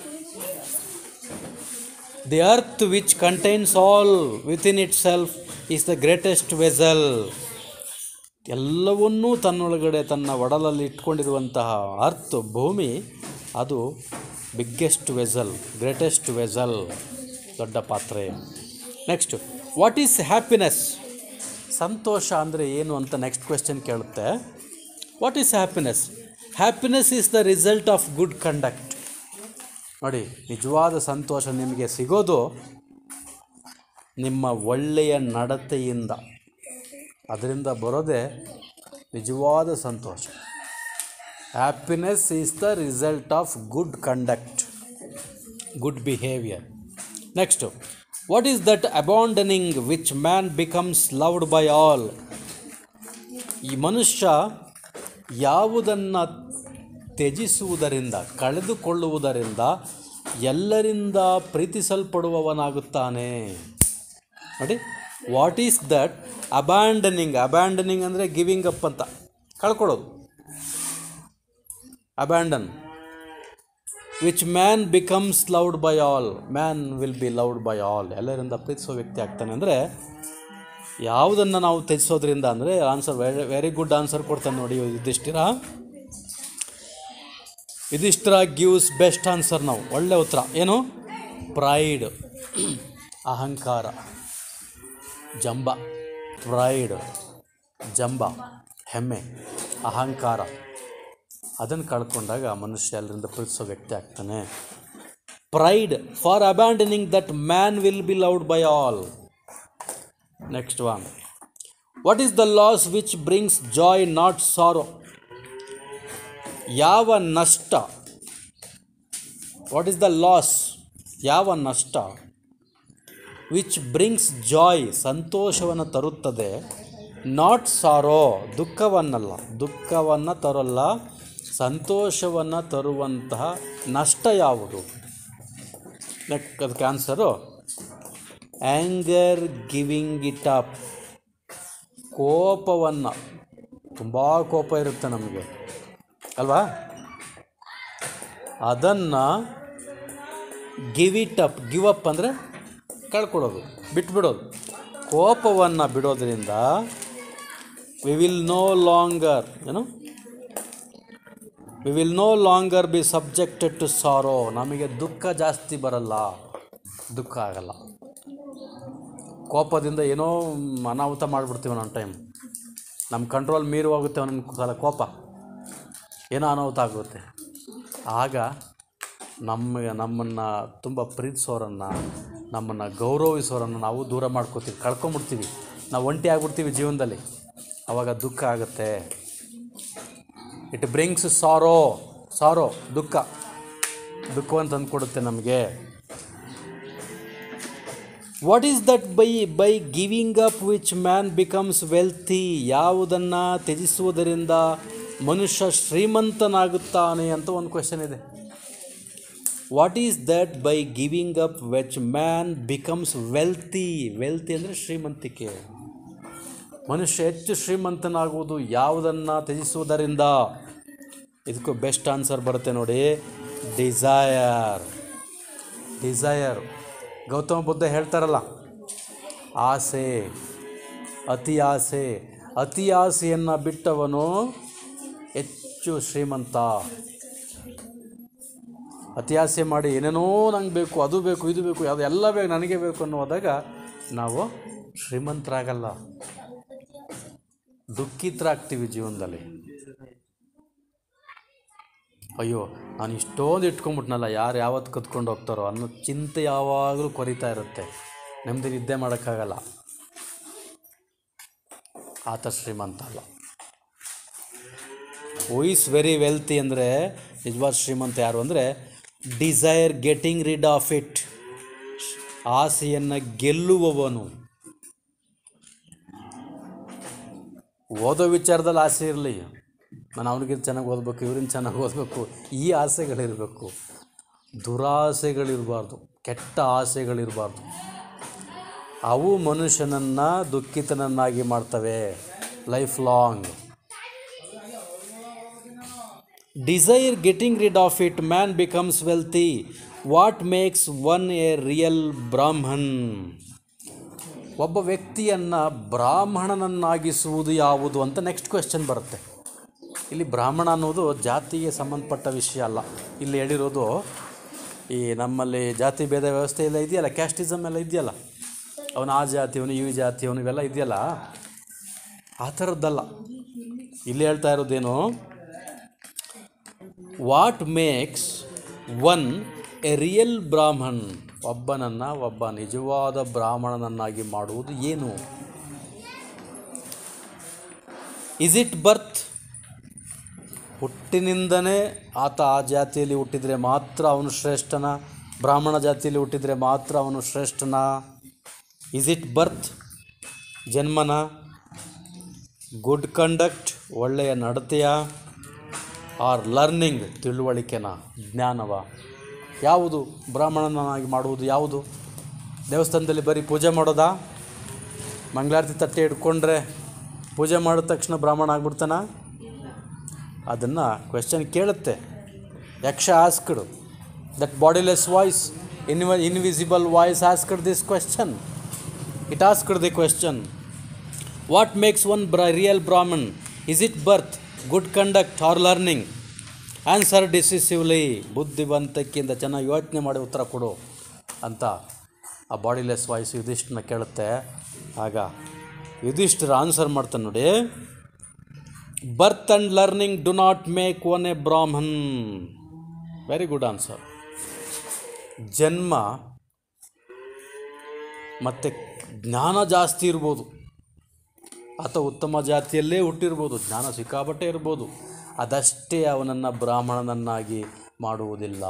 The earth which contains all within itself is the greatest vessel. ಎಲ್ಲವನ್ನೂ ತನ್ನೊಳಗಡೆ, ತನ್ನ ಒಡಲಲ್ಲಿ ಇಟ್ಕೊಂಡಿರುವಂತಹ ಅರ್ತ್, ಭೂಮಿ, ಅದು ಬಿಗ್ಗೆಸ್ಟ್ ವೆಸಲ್, ಗ್ರೇಟೆಸ್ಟ್ ವೆಸಲ್, ದೊಡ್ಡ ಪಾತ್ರೆ. Next, what is happiness? ಸಂತೋಷ ಅಂದರೆ ಏನು ಅಂತ ನೆಕ್ಸ್ಟ್ ಕ್ವೆಶ್ಚನ್ ಕೇಳುತ್ತೆ. What is happiness? Happiness is the result of good conduct. ನೋಡಿ, ನಿಜವಾದ ಸಂತೋಷ ನಿಮಗೆ ಸಿಗೋದು ನಿಮ್ಮ ಒಳ್ಳೆಯ ನಡತೆಯಿಂದ. ಅದರಿಂದ ಬರೋದೇ ನಿಜವಾದ ಸಂತೋಷ. Happiness is the result of good conduct, good behaviour. Next, what is that abandoning which man becomes loved by all? ಈ ಮನುಷ್ಯ ಯಾವುದನ್ನು ತ್ಯಜಿಸುವುದರಿಂದ, ಕಳೆದುಕೊಳ್ಳುವುದರಿಂದ ಎಲ್ಲರಿಂದ ಪ್ರೀತಿಸಲ್ಪಡುವವನಾಗುತ್ತಾನೆ? ನೋಡಿ, what is that abandoning? Abandoning ಅಂದರೆ ಗಿವಿಂಗ್ ಅಪ್ ಅಂತ, ಕಳ್ಕೊಳ್ಳೋದು. Abandon. Which man becomes loved by all? Man will be loved by all. ಎಲ್ಲರಿಂದ ಪ್ರೀತಿಸೋ ವ್ಯಕ್ತಿ ಆಗ್ತಾನೆ. ಅಂದರೆ ಯಾವುದನ್ನು ನಾವು ತ್ಯಜಿಸೋದ್ರಿಂದ ಅಂದರೆ ಆನ್ಸರ್ ವೆರಿ ಗುಡ್ ಆನ್ಸರ್ ಕೊಡ್ತಾನೆ ನೋಡಿ Yudhishthira. Yudhishthira gives best answer. ನಾವು ಒಳ್ಳೆ ಉತ್ತರ. ಏನು? ಪ್ರೈಡ್, ಅಹಂಕಾರ, ಜಂಬ. ಪ್ರೈಡ್, ಜಂಬ, ಹೆಮ್ಮೆ, ಅಹಂಕಾರ, ಅದನ್ನು ಕಳ್ಕೊಂಡಾಗ ಮನುಷ್ಯ ಎಲ್ಲರಿಂದ ಪ್ರೀತಿಸೋ ವ್ಯಕ್ತಿ ಆಗ್ತಾನೆ. Pride for abandoning that man will be loved by all. Next one, what is the loss which brings joy not sorrow? ಯಾವ ನಷ್ಟ, ವಾಟ್ ಈಸ್ ದ ಲಾಸ್, ಯಾವ ನಷ್ಟ, ವಿಚ್ ಬ್ರಿಂಗ್ಸ್ ಜಾಯ್ ಸಂತೋಷವನ್ನು ತರುತ್ತದೆ, ನಾಟ್ ಸಾರೋ ದುಃಖವನ್ನಲ್ಲ, ದುಃಖವನ್ನು ತರಲ್ಲ, ಸಂತೋಷವನ್ನು ತರುವಂತಹ ನಷ್ಟ ಯಾವುದು? ಅದಕ್ಕೆ answer anger giving it up. ಕೋಪವನ್ನು, ತುಂಬ ಕೋಪ ಇರುತ್ತೆ ನಮಗೆ ಅಲ್ವಾ, ಅದನ್ನು give it up, give up ಅಂದರೆ ಕಳ್ಕೊಡೋದು, ಬಿಟ್ಬಿಡೋದು. ಕೋಪವನ್ನು ಬಿಡೋದ್ರಿಂದ we will no longer be subjected to sorrow. ನಮಗೆ ದುಃಖ ಜಾಸ್ತಿ ಬರಲ್ಲ, ದುಃಖ ಆಗಲ್ಲ. ಕೋಪದಿಂದ ಏನೋ ಅನಾಹುತ ಮಾಡಿಬಿಡ್ತೀವಿ ಒಂದೊಂದು ಟೈಮ್, ನಮ್ಮ ಕಂಟ್ರೋಲ್ ಮೀರಿ ಹೋಗುತ್ತೆ ಒಂದೊಂದು ಸಲ ಕೋಪ, ಏನೋ ಅನಾಹುತ ಆಗುತ್ತೆ. ಆಗ ನಮ್ಮನ್ನು ತುಂಬ ಪ್ರೀತಿಸೋರನ್ನು, ನಮ್ಮನ್ನು ಗೌರವಿಸೋರನ್ನು ನಾವು ದೂರ ಮಾಡ್ಕೋತೀವಿ, ಕಳ್ಕೊಂಬಿಡ್ತೀವಿ, ನಾವು ಒಂಟಿ ಆಗಿಬಿಡ್ತೀವಿ ಜೀವನದಲ್ಲಿ. ಆವಾಗ ದುಃಖ ಆಗುತ್ತೆ. ಇಟ್ ಬ್ರಿಂಗ್ಸ್ ಸಾರೋ ದುಃಖವನ್ನು ತಂದುಕೊಡುತ್ತೆ ನಮಗೆ. What is that by giving up which man becomes wealthy? ಯಾವುದನ್ನು ತ್ಯಜಿಸುವುದರಿಂದ ಮನುಷ್ಯ ಶ್ರೀಮಂತನಾಗುತ್ತಾನೆ ಅಂತ ಒಂದು ಕ್ವೆಶನ್ ಇದೆ. What is that by giving up which man becomes wealthy? Wealthy ಅಂದರೆ ಶ್ರೀಮಂತಿಕೆ. ಮನುಷ್ಯ ಹೆಚ್ಚು ಶ್ರೀಮಂತನಾಗುವುದು ಯಾವುದನ್ನು ತ್ಯಜಿಸುವುದರಿಂದ? ಇದಕ್ಕೂ ಬೆಸ್ಟ್ ಆನ್ಸರ್ ಬರುತ್ತೆ ನೋಡಿ, ಡಿಸೈರ್. ಗೌತಮ ಬುದ್ಧ ಹೇಳ್ತಾರಲ್ಲ, ಅತಿ ಆಸೆಯನ್ನು ಬಿಟ್ಟವನು ಹೆಚ್ಚು ಶ್ರೀಮಂತ. ಅತಿ ಆಸೆ ಮಾಡಿ ಏನೇನೋ ನಂಗೆ ಬೇಕು, ಅದು ಬೇಕು, ಇದು ಬೇಕು, ಅದೆಲ್ಲ ಬೇಕು, ನನಗೆ ಬೇಕು ಅನ್ನೋದಾಗ ನಾವು ಶ್ರೀಮಂತರಾಗಲ್ಲ, ದುಃಖಿತರಾಗ್ತೀವಿ ಜೀವನದಲ್ಲಿ. ಅಯ್ಯೋ ನಾನು ಇಷ್ಟೊಂದು ಇಟ್ಕೊಂಡ್ಬಿಟ್ನಲ್ಲ, ಯಾರು ಯಾವತ್ತು ಕತ್ಕೊಂಡು ಹೋಗ್ತಾರೋ ಅನ್ನೋ ಚಿಂತೆ ಯಾವಾಗಲೂ ಕೊರಿತಾ ಇರುತ್ತೆ, ನೆಮ್ಮದಿ ನಿದ್ದೆ ಮಾಡೋಕ್ಕಾಗಲ್ಲ. ಆತ ಶ್ರೀಮಂತ ಅಲ್ಲ. ಹೂ ಈಸ್ ವೆರಿ ವೆಲ್ತಿ ಅಂದರೆ, ನಿಜವಾದ ಶ್ರೀಮಂತ ಯಾರು ಅಂದರೆ desire getting rid of it, ಆಸೆಯನ್ನು ಗೆಲ್ಲುವವನು. ಓದೋ ವಿಚಾರದಲ್ಲಿ ಆಸೆ ಇರಲಿ, ನಾನು ಅವನಿಗಿಂತ ಚೆನ್ನಾಗಿ ಓದಬೇಕು, ಇವರಿಂದ ಚೆನ್ನಾಗಿ ಓದಬೇಕು, ಈ ಆಸೆಗಳಿರಬೇಕು. ದುರಾಸೆಗಳಿರಬಾರ್ದು, ಕೆಟ್ಟ ಆಸೆಗಳಿರಬಾರ್ದು. ಅವು ಮನುಷ್ಯನನ್ನು ದುಃಖಿತನನ್ನಾಗಿ ಮಾಡ್ತವೆ life long. Desire getting rid of it, man becomes wealthy. What makes one a real Brahmin? ಒಬ್ಬ ವ್ಯಕ್ತಿಯನ್ನು ಬ್ರಾಹ್ಮಣನನ್ನಾಗಿಸುವುದು ಯಾವುದು ಅಂತ ನೆಕ್ಸ್ಟ್ ಕ್ವೆಶ್ಚನ್ ಬರುತ್ತೆ. ಇಲ್ಲಿ ಬ್ರಾಹ್ಮಣ ಅನ್ನೋದು ಜಾತಿಗೆ ಸಂಬಂಧಪಟ್ಟ ವಿಷಯ ಅಲ್ಲ. ಇಲ್ಲಿ ಹೇಳಿರೋದು ಈ ನಮ್ಮಲ್ಲಿ ಜಾತಿ ಭೇದ ವ್ಯವಸ್ಥೆ ಎಲ್ಲ ಇದೆಯಲ್ಲ, ಕ್ಯಾಸ್ಟಿಸಮ್ ಎಲ್ಲ ಇದೆಯಲ್ಲ, ಅವನು ಆ ಜಾತಿಯವನು ಈ ಜಾತಿಯವನು ಇವೆಲ್ಲ ಇದೆಯಲ್ಲ, ಆ ಥರದ್ದಲ್ಲ. ಇಲ್ಲಿ ಹೇಳ್ತಾ ಇರೋದೇನು, what makes one a real Brahmin? ಒಬ್ಬ ನಿಜವಾದ ಬ್ರಾಹ್ಮಣನನ್ನಾಗಿ ಮಾಡುವುದು ಏನು? ಇಸ್ ಇಟ್ ಬರ್ತ್? ಹುಟ್ಟಿನಿಂದನೇ ಆತ ಆ ಜಾತಿಯಲ್ಲಿ ಹುಟ್ಟಿದರೆ ಮಾತ್ರ ಅವನು ಶ್ರೇಷ್ಠನ? ಬ್ರಾಹ್ಮಣ ಜಾತಿಯಲ್ಲಿ ಹುಟ್ಟಿದರೆ ಮಾತ್ರ ಅವನು ಶ್ರೇಷ್ಠನ? ಇಸ್ ಇಟ್ ಬರ್ತ್, ಜನ್ಮನ? ಗುಡ್ ಕಂಡಕ್ಟ್, ಒಳ್ಳೆಯ ನಡತೆಯ? R learning, ತಿಳುವಳಿಕೆನ, ಜ್ಞಾನವ? ಯಾವುದು ಬ್ರಾಹ್ಮಣನಾಗಿ ಮಾಡುವುದು? ಯಾವುದು? ದೇವಸ್ಥಾನದಲ್ಲಿ ಬರೀ ಪೂಜೆ ಮಾಡೋದಾ? ಮಂಗಳಾರತಿ ತಟ್ಟೆ ಹಿಡ್ಕೊಂಡ್ರೆ ಪೂಜೆ ಮಾಡಿದ ತಕ್ಷಣ ಬ್ರಾಹ್ಮಣ ಆಗ್ಬಿಡ್ತಾನ? ಅದನ್ನು ಕ್ವೆಶ್ಚನ್ ಕೇಳುತ್ತೆ. Yaksha asked, that bodiless voice, invisible voice asked this question. It asked the question, what makes one real Brahmin? Is it birth, good conduct or learning? Answer decisively, ಬುದ್ಧಿವಂತಿಕೆಯಿಂದ ಚೆನ್ನಾಗಿ ಯೋಚನೆ ಮಾಡಿ ಉತ್ತರ ಕೊಡು ಅಂತ ಆ ಬಾಡಿಲೆಸ್ ವಾಯ್ಸ್ ಯುಧಿಷ್ಠಿರನ ಕೇಳುತ್ತೆ. ಆಗ ಯುಧಿಷ್ಠಿರ ಆನ್ಸರ್ ಮಾಡ್ತಾನೆ ನೋಡಿ, birth and learning do not make one a Brahmin. Very good answer. ಜನ್ಮ ಮತ್ತು ಜ್ಞಾನ ಜಾಸ್ತಿ ಇರ್ಬೋದು, ಆತ ಉತ್ತಮ ಜಾತಿಯಲ್ಲೇ ಹುಟ್ಟಿರ್ಬೋದು, ಜ್ಞಾನ ಸಿಕ್ಕಾಪಟ್ಟೆ ಇರ್ಬೋದು, ಅದಷ್ಟೇ ಅವನನ್ನು ಬ್ರಾಹ್ಮಣನನ್ನಾಗಿ ಮಾಡುವುದಿಲ್ಲ.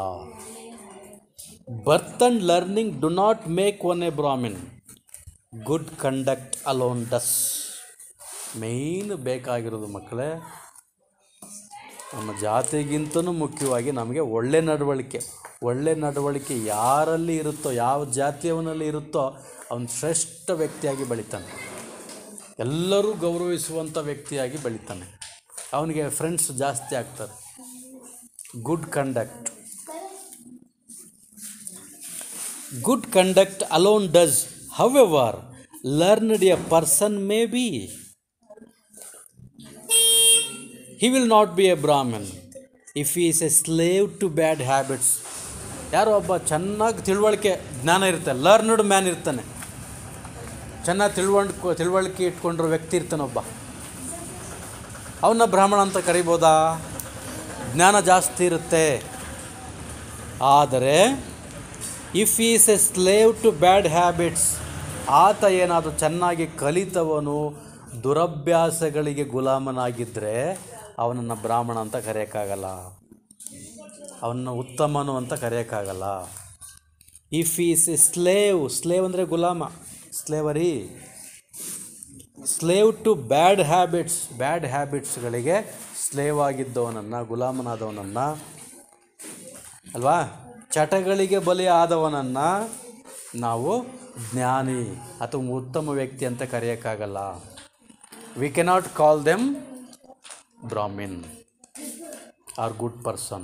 Birth and learning do not make one a Brahmin, good conduct alone does. Main ಬೇಕಾಗಿರೋದು ಮಕ್ಕಳೇ, ನಮ್ಮ ಜಾತಿಗಿಂತಲೂ ಮುಖ್ಯವಾಗಿ ನಮಗೆ ಒಳ್ಳೆ ನಡವಳಿಕೆ ಯಾರಲ್ಲಿ ಇರುತ್ತೋ, ಯಾವ ಜಾತಿಯವನಲ್ಲಿ ಇರುತ್ತೋ ಅವನು ಶ್ರೇಷ್ಠ ವ್ಯಕ್ತಿಯಾಗಿ ಬೆಳಿತಾನೆ, ಎಲ್ಲರೂ ಗೌರವಿಸುವಂಥ ವ್ಯಕ್ತಿಯಾಗಿ ಬೆಳಿತಾನೆ, ಅವನಿಗೆ ಫ್ರೆಂಡ್ಸ್ ಜಾಸ್ತಿ ಆಗ್ತಾರೆ. Good conduct alone does, however learned a person may be, he will not be a Brahmin if he is a slave to bad habits. ಯಾರೋ ಒಬ್ಬ ಚೆನ್ನಾಗಿ ಜ್ಞಾನ ಇರುತ್ತೆ, ಲರ್ನ್ಡ್ ಮ್ಯಾನ್ ಇರ್ತಾನೆ, ಚೆನ್ನಾಗಿ ತಿಳುವಳಿಕೆ ಇಟ್ಕೊಂಡಿರೋ ವ್ಯಕ್ತಿ ಇರ್ತಾನೆ ಒಬ್ಬ, ಅವನ್ನ ಬ್ರಾಹ್ಮಣ ಅಂತ ಕರಿಬೋದಾ? ಜ್ಞಾನ ಜಾಸ್ತಿ ಇರುತ್ತೆ. ಆದರೆ if he is a slave to bad habits, ಆತ ಏನಾದರೂ ಚೆನ್ನಾಗಿ ಕಲಿತವನು ದುರಭ್ಯಾಸಗಳಿಗೆ ಗುಲಾಮನಾಗಿದ್ದರೆ ಅವನನ್ನು ಬ್ರಾಹ್ಮಣ ಅಂತ ಕರೆಯೋಕ್ಕಾಗಲ್ಲ, ಅವನನ್ನು ಉತ್ತಮನು ಅಂತ ಕರೆಯೋಕ್ಕಾಗಲ್ಲ. ಇಫ್ ಈಸ್ ಎ ಸ್ಲೇವ್ ಅಂದರೆ ಗುಲಾಮ, ಸ್ಲೇವ್ ಟು ಬ್ಯಾಡ್ ಹ್ಯಾಬಿಟ್ಸ್ಗಳಿಗೆ ಸ್ಲೇವ್ ಆಗಿದ್ದವನನ್ನು, ಗುಲಾಮನಾದವನನ್ನು ಅಲ್ವಾ, ಚಟಗಳಿಗೆ ಬಲಿ ಆದವನನ್ನು ನಾವು ಜ್ಞಾನಿ ಅಥವಾ ಉತ್ತಮ ವ್ಯಕ್ತಿ ಅಂತ ಕರೆಯೋಕ್ಕಾಗಲ್ಲ. We cannot call them Brahmin or good person.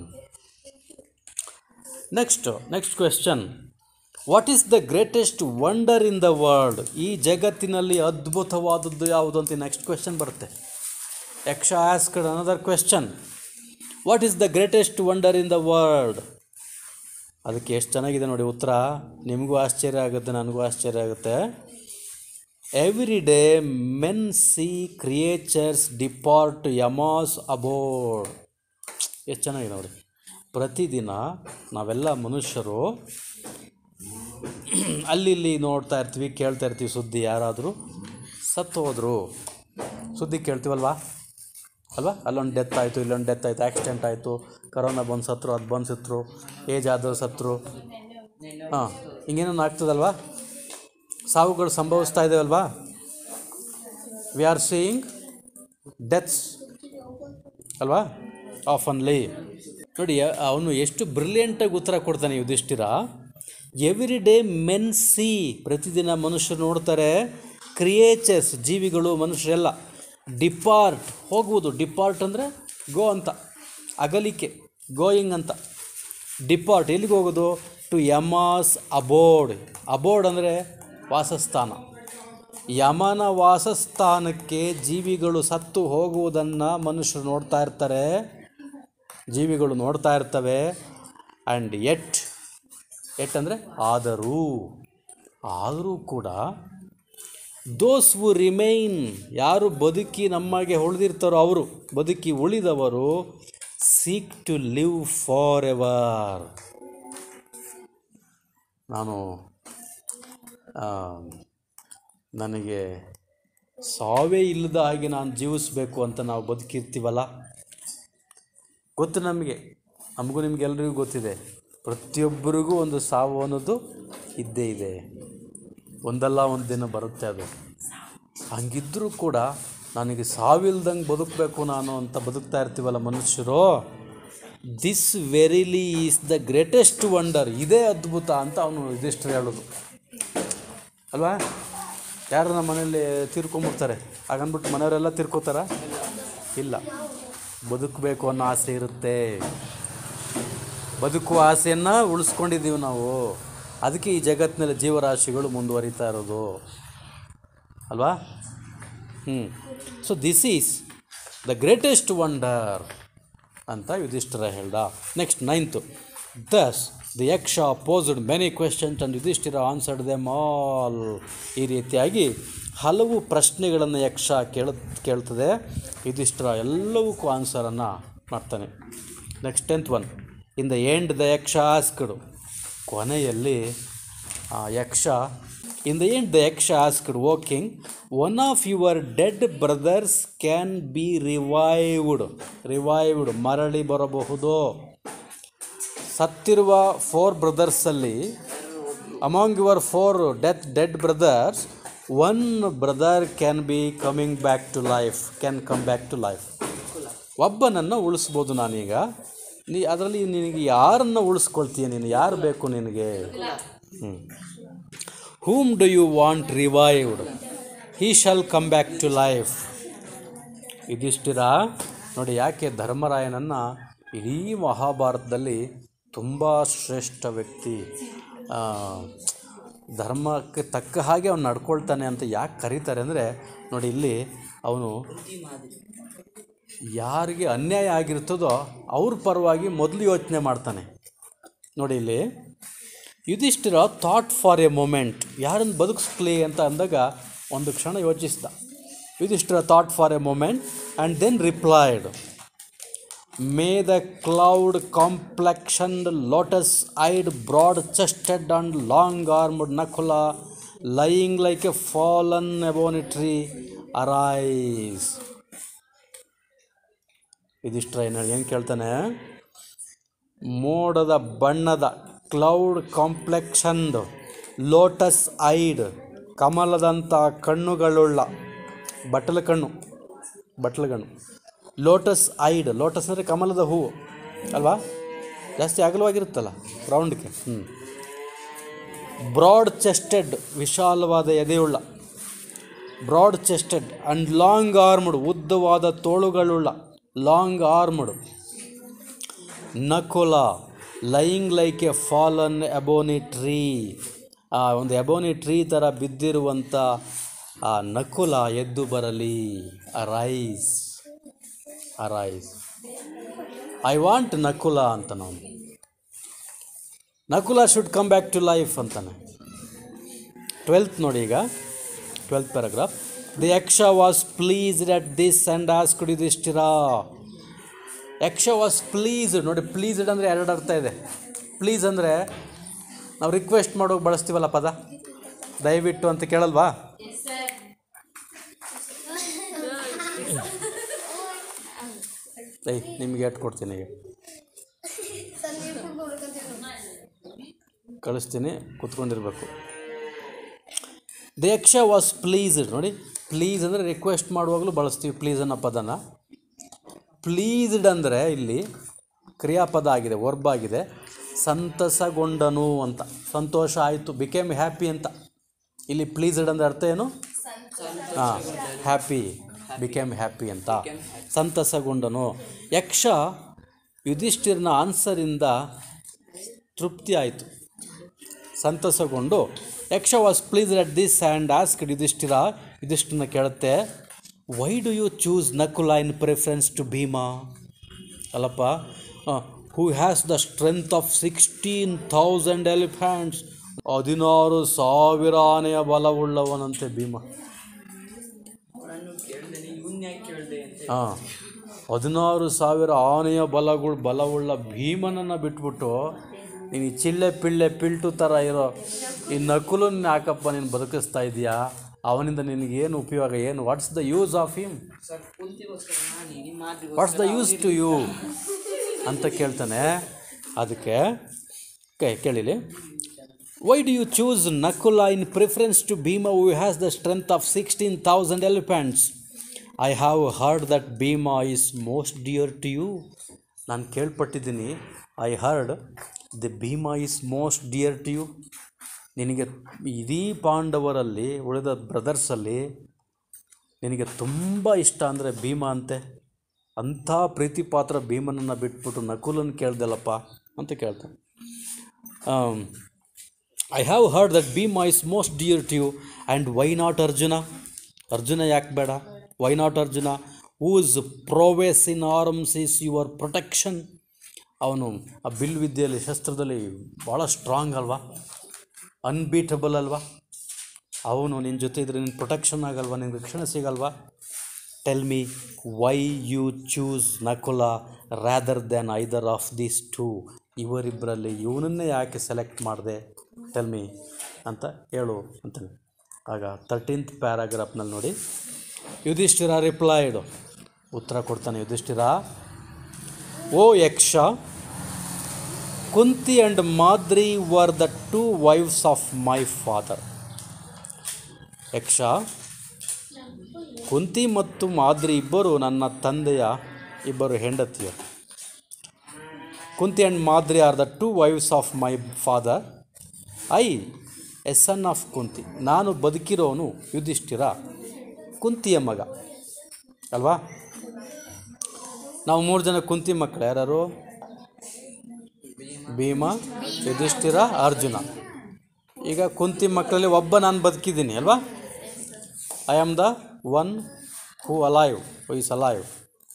Next question. What is the greatest wonder in the world? ಈ ಜಗತ್ತಿನಲ್ಲಿ ಅದ್ಭುತವಾದದ್ದು ಯಾವುದು ಅಂತ ನೆಕ್ಸ್ಟ್ ಕ್ವೆಶ್ಚನ್ ಬರುತ್ತೆ. Yaksha asked another question. What is the greatest wonder in the world? ಅದಕ್ಕೆ ಎಷ್ಟು ಚೆನ್ನಾಗಿದೆ ನೋಡಿ ಉತ್ತರ. ನಿಮಗೂ ಆಶ್ಚರ್ಯ ಆಗುತ್ತೆ, ನನಗೂ ಆಶ್ಚರ್ಯ ಆಗುತ್ತೆ. Every day men see creatures depart Yama's abode. ಎಷ್ಟು ಚೆನ್ನಾಗಿದೆ ನೋಡಿ. ಪ್ರತಿದಿನ ನಾವೆಲ್ಲ ಮನುಷ್ಯರು ಅಲ್ಲಿ ನೋಡ್ತಾ ಇರ್ತೀವಿ, ಕೇಳ್ತಾ ಇರ್ತೀವಿ ಸುದ್ದಿ, ಯಾರಾದರೂ ಸತ್ತು ಹೋದರು ಸುದ್ದಿ ಕೇಳ್ತೀವಲ್ವಾ, ಅಲ್ಲೊಂದು ಡೆತ್ ಆಯಿತು, ಇಲ್ಲೊಂದು ಡೆತ್ ಆಯಿತು, ಆಕ್ಸಿಡೆಂಟ್ ಆಯಿತು, ಕರೋನಾ ಬಂದು ಸತ್ರು, ಅದು ಬಂದು ಸತ್ರು, ಏಜ್ ಆದವ್ರು ಸತ್ರು, ಹಿಂಗೇನೋ ಆಗ್ತದಲ್ವಾ, ಸಾವುಗಳು ಸಂಭವಿಸ್ತಾ ಇದ್ದಾವಲ್ವಾ. ವಿ ಆರ್ ಸೀಯಿಂಗ್ ಡೆತ್ಸ್ ಅಲ್ವಾ ಆಫನ್ಲಿ. ನೋಡಿ ಅವನು ಎಷ್ಟು ಬ್ರಿಲಿಯಂಟಾಗಿ ಉತ್ತರ ಕೊಡ್ತಾನೆ Yudhishthira. Every day men see, ಪ್ರತಿದಿನ ಮನುಷ್ಯರು ನೋಡ್ತಾರೆ, ಕ್ರಿಯೇಚರ್ಸ್ ಜೀವಿಗಳು ಮನುಷ್ಯರೆಲ್ಲ, ಡಿಪಾರ್ಟ್ ಹೋಗುವುದು, ಡಿಪಾರ್ಟ್ ಅಂದರೆ ಗೋ ಅಂತ, ಅಗಲಿಕೆ, ಗೋಯಿಂಗ್ ಅಂತ, ಡಿಪಾರ್ಟ್ ಎಲ್ಲಿಗೆ ಹೋಗೋದು? ಟು ಯಮಾಸ್ ಅಬೋರ್ಡ್ ಅಂದರೆ ವಾಸಸ್ಥಾನ. ಯಮನ ವಾಸಸ್ಥಾನಕ್ಕೆ ಜೀವಿಗಳು ಸತ್ತು ಹೋಗುವುದನ್ನು ಮನುಷ್ಯರು ನೋಡ್ತಾ ಇರ್ತಾರೆ, ಜೀವಿಗಳು ನೋಡ್ತಾ ಇರ್ತವೆ. ಆ್ಯಂಡ್ ಎಟ್ ಅಂದರೆ ಆದರೂ ಕೂಡ ದೋಸ್ ಹೂ ರಿಮೈನ್, ಯಾರು ಬದುಕಿ ನಮಗೆ ಉಳಿದಿರ್ತಾರೋ ಅವರು, ಬದುಕಿ ಉಳಿದವರು, seek to live forever. ನನಗೆ ಸಾವೇ ಇಲ್ಲದ ಹಾಗೆ ನಾನು ಜೀವಿಸಬೇಕು ಅಂತ ನಾವು ಬದುಕಿರ್ತೀವಲ್ಲ, ಗೊತ್ತು ನಮಗೂ ನಿಮಗೆಲ್ಲರಿಗೂ ಗೊತ್ತಿದೆ, ಪ್ರತಿಯೊಬ್ಬರಿಗೂ ಒಂದು ಸಾವು ಅನ್ನೋದು ಇದ್ದೇ ಇದೆ, ಒಂದಲ್ಲ ಒಂದು ದಿನ ಬರುತ್ತೆ ಅದು. ಹಂಗಿದ್ದರೂ ಕೂಡ ನನಗೆ ಸಾವಿಲ್ದಂಗೆ ಬದುಕಬೇಕು ನಾನು ಅಂತ ಬದುಕ್ತಾ ಇರ್ತೀವಲ್ಲ ಮನುಷ್ಯರು. This verily is the greatest wonder, ಇದೇ ಅದ್ಭುತ ಅಂತ ಅವನು ಯುಧಿಷ್ಠಿರ ಹೇಳೋದು ಅಲ್ವಾ. ಯಾರು ನಮ್ಮ ಮನೇಲಿ ತೀರ್ಕೊಂಬಿಡ್ತಾರೆ, ಹಾಗನ್ಬಿಟ್ಟು ಮನೆಯವರೆಲ್ಲ ತೀರ್ಕೋತಾರ? ಇಲ್ಲ, ಬದುಕಬೇಕು ಅನ್ನೋ ಆಸೆ ಇರುತ್ತೆ. ಬದುಕುವ ಆಸೆಯನ್ನು ಉಳಿಸ್ಕೊಂಡಿದ್ದೀವಿ ನಾವು, ಅದಕ್ಕೆ ಈ ಜಗತ್ತಿನಲ್ಲಿ ಜೀವರಾಶಿಗಳು ಮುಂದುವರಿತಾ ಇರೋದು ಅಲ್ವಾ. So this is the greatest wonder ಅಂತ ಯುಧಿಷ್ಠಿರ ಹೇಳ್ದ. Next 9th. Thus the Yaksha posed many questions and Yudhishthira answered them all. ಈ ರೀತಿಯಾಗಿ ಹಲವು ಪ್ರಶ್ನೆಗಳನ್ನು ಯಕ್ಷ ಕೇಳ್ತದೆ, ಯುಧಿಷ್ಠಿರ ಎಲ್ಲವಕ್ಕೂ ಆನ್ಸರನ್ನು ಮಾಡ್ತಾನೆ. Next 10th one. In the end the Yaksha asked, ಕೊನೆಯಲ್ಲಿ ಯಕ್ಷ In the end, the Yaksha asked, O king, one of your dead brothers can be revived, ಮರಳಿ ಬರಬಹುದು. ಸತ್ತಿರುವ 4 ಬ್ರದರ್ಸಲ್ಲಿ, among your 4 dead brothers, one brother can be coming back to life, can come back to life. ಒಬ್ಬನನ್ನು ಉಳಿಸ್ಬೋದು ನಾನೀಗ. ಅದರಲ್ಲಿ ನಿನಗೆ ಯಾರನ್ನು ಉಳಿಸ್ಕೊಳ್ತೀಯ ನೀನು? ಯಾರು ಬೇಕು ನಿನಗೆ? Whom do you want revived? He shall come back to life. Yudhishthira ನೋಡಿ, ಯಾಕೆ ಧರ್ಮರಾಯನನ್ನು ಇಡೀ ಮಹಾಭಾರತದಲ್ಲಿ ತುಂಬ ಶ್ರೇಷ್ಠ ವ್ಯಕ್ತಿ, ಧರ್ಮಕ್ಕೆ ತಕ್ಕ ಹಾಗೆ ಅವನು ನಡ್ಕೊಳ್ತಾನೆ ಅಂತ ಯಾಕೆ ಕರೀತಾರೆ ಅಂದರೆ, ನೋಡಿ ಇಲ್ಲಿ ಅವನು ಯಾರಿಗೆ ಅನ್ಯಾಯ ಆಗಿರ್ತದೋ ಅವ್ರ ಪರವಾಗಿ ಮೊದಲು ಯೋಚನೆ ಮಾಡ್ತಾನೆ. ನೋಡಿ ಇಲ್ಲಿ Yudhishthira thought for a moment, ಯಾರನ್ನು ಬದುಕಿಸ್ಲಿ ಅಂತ ಅಂದಾಗ ಒಂದು ಕ್ಷಣ ಯೋಚಿಸಿದ. Yudhishthira thought for a moment and then replied, may the cloud complexioned lotus eyed broad chested and long armed Nakula lying like a fallen ebony tree arise. Yudhishthira ಏನು ಕೇಳ್ತಾನೆ? ಮೋಡದ ಬಣ್ಣದ, ಕ್ಲೌಡ್ ಕಾಂಪ್ಲೆಕ್ಷನ್ಡ್, ಲೋಟಸ್ ಐಡ್, ಕಮಲದಂಥ ಕಣ್ಣುಗಳುಳ್ಳ, ಬಟ್ಟಲು ಕಣ್ಣು, ಲೋಟಸ್ ಐಡ್, ಲೋಟಸ್ ಅಂದರೆ ಕಮಲದ ಹೂವು ಅಲ್ವಾ, ಜಾಸ್ತಿ ಅಗಲವಾಗಿರುತ್ತಲ್ಲ ರೌಂಡ್ಗೆ. ಬ್ರಾಡ್ ಚೆಸ್ಟೆಡ್, ವಿಶಾಲವಾದ ಎದೆಯುಳ್ಳ, broad chested and long armed, ಉದ್ದವಾದ ತೋಳುಗಳುಳ್ಳ, long armed. Nakula lying like a fallen ebony tree, ಒಂದು ಎಬೋನಿ ಟ್ರೀ ಥರ ಬಿದ್ದಿರುವಂಥ ಆ ನಕುಲ ಎದ್ದು ಬರಲಿ. ಅರೈಸ್, ಐ ವಾಂಟ್ ನಕುಲ ಅಂತ ನಾವು. Nakula should come back to life ಅಂತಾನೆ. 12th ನೋಡಿ, ಈಗ 12th paragraph. The Yaksha was pleased at this and asked Yudhishthira. Yaksha was pleased. ನೋಡಿ, ಪ್ಲೀಸ್ಡ್ ಅಂದರೆ 2 ಅರ್ಥ ಇದೆ. ಪ್ಲೀಸ್ ಅಂದರೆ ನಾವು ರಿಕ್ವೆಸ್ಟ್ ಮಾಡೋಕೆ ಬಳಸ್ತೀವಲ್ಲ ಪದ, ದಯವಿಟ್ಟು ಅಂತ ಕೇಳಲ್ವಾ? ನಿಮಗೆ ಏಟ್ ಕೊಡ್ತೀನಿ, ಈಗ ಕಳಿಸ್ತೀನಿ, ಕೂತ್ಕೊಂಡಿರ್ಬೇಕು. The Yaksha was pleased. ನೋಡಿ, ಪ್ಲೀಸ್ ಅಂದರೆ ರಿಕ್ವೆಸ್ಟ್ ಮಾಡುವಾಗಲೂ ಬಳಸ್ತೀವಿ ಪ್ಲೀಸ್ ಅನ್ನೋ ಪದನ. ಪ್ಲೀಸ್ಡ್ ಅಂದರೆ ಇಲ್ಲಿ ಕ್ರಿಯಾಪದ ಆಗಿದೆ, ವರ್ಬ್ ಆಗಿದೆ. ಸಂತಸಗೊಂಡನು ಅಂತ, ಸಂತೋಷ ಆಯಿತು, ಬಿಕೇಮ್ ಹ್ಯಾಪಿ ಅಂತ. ಇಲ್ಲಿ ಪ್ಲೀಸ್ಡ್ ಅಂದರೆ ಅರ್ಥ ಏನು? ಹ್ಯಾಪಿ, ಬಿಕೇಮ್ ಹ್ಯಾಪಿ ಅಂತ, ಸಂತಸಗೊಂಡನು. ಯಕ್ಷ ಯುಧಿಷ್ಠಿರನ ಆನ್ಸರಿಂದ ತೃಪ್ತಿ ಆಯಿತು, ಸಂತಸಗೊಂಡು. Yaksha was pleased at this and asked Yudhishthira. ಯುಧಿಷ್ಠಿರನ ಕೇಳುತ್ತೆ, why do you choose Nakula in preference to Bhima? ಅಲ್ಲಪ್ಪ, who has the strength of 16,000 elephants, 16,000 ಆನೆಯ ಬಲವುಳ್ಳವನಂತೆ ಭೀಮ. 16,000 ಆನೆಯ ಬಲವುಳ್ಳ ಭೀಮನನ್ನು ಬಿಟ್ಬಿಟ್ಟು ನೀನು ಚಿಳ್ಳೆ ಪಿಲ್ಟು ಥರ ಇರೋ ಈ ನಕುಲನ್ನ ಯಾಕಪ್ಪ ನೀನು ಬದುಕಿಸ್ತಾ ಇದೆಯಾ? ಅವನಿಂದ ನಿನಗೇನು ಉಪಯೋಗ? ಏನು? What's the use of him? What's the use to you ಅಂತ ಕೇಳ್ತಾನೆ. ಅದಕ್ಕೆ ಕೇಳಿಲಿ, why do you choose Nakula in preference to Bhima who has the strength of 16,000 elephants? I have heard that Bhima is most dear to you. ನಾನು ಕೇಳ್ಪಟ್ಟಿದ್ದೀನಿ, I heard the Bhima is most dear to you. ನಿನಗೆ ಇಡೀ ಪಾಂಡವರಲ್ಲಿ, ಉಳಿದ ಬ್ರದರ್ಸಲ್ಲಿ ನಿನಗೆ ತುಂಬ ಇಷ್ಟ ಅಂದರೆ ಭೀಮ ಅಂತೆ. ಅಂಥ ಪ್ರೀತಿ ಪಾತ್ರ ಭೀಮನನ್ನು ಬಿಟ್ಬಿಟ್ಟು ನಕುಲನ್ನು ಕೇಳ್ದಲ್ಲಪ್ಪ ಅಂತ ಕೇಳ್ತಾನೆ. I have heard that Bhima is most dear to you and why not Arjuna? Arjuna ಯಾಕೆ ಬೇಡ? Why not Arjuna? Whose prowess in arms is your protection. ಅವನು ಆ ಬಿಲ್ ವಿದ್ಯೆಯಲ್ಲಿ, ಶಸ್ತ್ರದಲ್ಲಿ ಭಾಳ ಸ್ಟ್ರಾಂಗ್ ಅಲ್ವಾ, ಅನ್ಬೀಟಬಲ್ ಅಲ್ವಾ? ಅವನು ನಿನ್ನ ಜೊತೆ ಇದ್ದರೆ ನಿನ್ನ ಪ್ರೊಟೆಕ್ಷನ್ ಆಗಲ್ವಾ, ನಿನ್ನ ರಕ್ಷಣೆ ಸಿಗಲ್ವಾ? Tell me why you choose Nakula rather than either of these two. ಇವರಿಬ್ಬರಲ್ಲಿ ಇವನನ್ನೇ ಯಾಕೆ ಸೆಲೆಕ್ಟ್ ಮಾಡಿದೆ? Tell me. ಅಂತ ಹೇಳು ಅಂತಾನೆ. ಆಗ 13th ಪ್ಯಾರಾಗ್ರಾಫ್ನಲ್ಲಿ ನೋಡಿ, ಯುಧಿಷ್ಠಿರ ರಿಪ್ಲೈಡ್, ಉತ್ತರ ಕೊಡ್ತಾನೆ Yudhishthira, O Yaksha, Kunti and Madri were the 2 wives of my father. Yaksha, Kunti ಮತ್ತು ಮಾದ್ರಿ ಇಬ್ಬರು ನನ್ನ ತಂದೆಯ ಇಬ್ಬರು ಹೆಂಡತಿಯರು. Kunti and Madri are the 2 wives of my father. I a son of Kunti. ನಾನು ಬದುಕಿರೋನು ಯುಧಿಷ್ಠಿರ, ಕುಂತಿಯ ಮಗ ಅಲ್ವಾ. ನಾವು 3 ಜನ ಕುಂತಿ ಮಕ್ಕಳು. ಯಾರು? ಭೀಮ, ಯುಧಿಷ್ಠಿರ, ಅರ್ಜುನ. ಈಗ ಕುಂತಿ ಮಕ್ಕಳಲ್ಲಿ ಒಬ್ಬ ನಾನು ಬದುಕಿದ್ದೀನಿ ಅಲ್ವಾ. I am the one who is alive.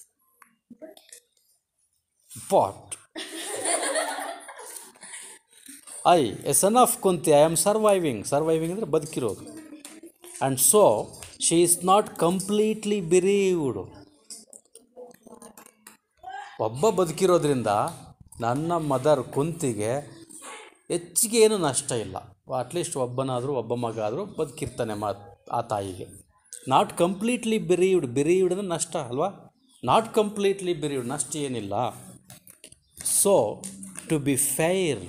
But I, a son of Kunti, I am surviving ಅಂದರೆ ಬದುಕಿರೋದು. And so she is not completely bereaved. ಒಬ್ಬ ಬದುಕಿರೋದ್ರಿಂದ ನನ್ನ ಮದರ್ ಕುಂತಿಗೆ ಹೆಚ್ಚಿಗೆ ಏನು ನಷ್ಟ ಇಲ್ಲ. ಅಟ್ಲೀಸ್ಟ್ ಒಬ್ಬ ಮಗ ಆದರೂ ಬದುಕಿರ್ತಾನೆ ಆ ತಾಯಿಗೆ. ನಾಟ್ ಕಂಪ್ಲೀಟ್ಲಿ bereaved ಅಂದರೆ ನಷ್ಟ ಅಲ್ವಾ. ನಾಟ್ ಕಂಪ್ಲೀಟ್ಲಿ bereaved, ನಷ್ಟ ಏನಿಲ್ಲ. ಸೊ ಟು ಬಿ ಫೇರ್,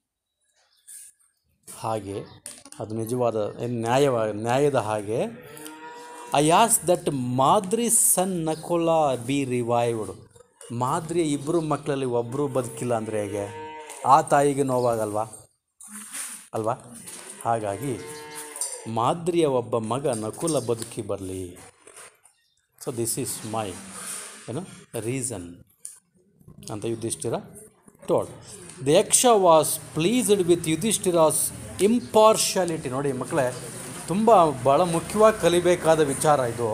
ಹಾಗೆ ಅದು ನಿಜವಾದ ನ್ಯಾಯದ ಹಾಗೆ, I ask that Madri son Nakula be revived. ಮಾದ್ರಿಯ ಇಬ್ಬರು ಮಕ್ಕಳಲ್ಲಿ ಒಬ್ಬರು ಬದುಕಿಲ್ಲ ಅಂದರೆ ಹೇಗೆ? ಆ ತಾಯಿಗೆ ನೋವಾಗಲ್ವಾ ಅಲ್ವಾ. ಹಾಗಾಗಿ ಮಾದ್ರಿಯ ಒಬ್ಬ ಮಗ ನಕುಲ ಬದುಕಿ ಬರಲಿ. So this is my reason ಅಂತ Yudhishthira told. The Yaksha was pleased with Yudhishthira's impartiality. ನೋಡಿ ಮಕ್ಕಳೇ, ಭಾಳ ಮುಖ್ಯವಾಗಿ ಕಲಿಬೇಕಾದ ವಿಚಾರ ಇದು.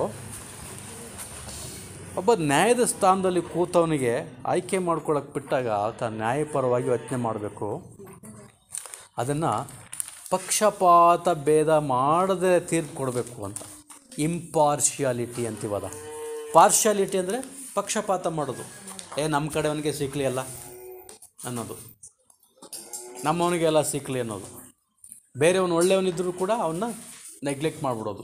ಒಬ್ಬ ನ್ಯಾಯದ ಸ್ಥಾನದಲ್ಲಿ ಕೂತವನಿಗೆ ಆಯ್ಕೆ ಮಾಡ್ಕೊಳ್ಳೋಕೆ ಬಿಟ್ಟಾಗ ಆತ ನ್ಯಾಯಪರವಾಗಿ ಯೋಚನೆ ಮಾಡಬೇಕು. ಅದನ್ನು ಪಕ್ಷಪಾತ ಭೇದ ಮಾಡದೆ ತೀರ್ಪು ಕೊಡಬೇಕು ಅಂತ. ಇಂಪಾರ್ಷಿಯಾಲಿಟಿ ಅಂತೀವದ. ಪಾರ್ಷಿಯಾಲಿಟಿ ಅಂದರೆ ಪಕ್ಷಪಾತ ಮಾಡೋದು. ನಮ್ಮ ಕಡೆಯವನಿಗೆ ಸಿಕ್ಕಲಿ ಅಲ್ಲ ಅನ್ನೋದು, ನಮ್ಮವನಿಗೆಲ್ಲ ಸಿಕ್ಕಲಿ ಅನ್ನೋದು. ಬೇರೆಯವನು ಒಳ್ಳೆಯವನಿದ್ದರೂ ಕೂಡ ಅವನ್ನ ನೆಗ್ಲೆಕ್ಟ್ ಮಾಡಿಬಿಡೋದು.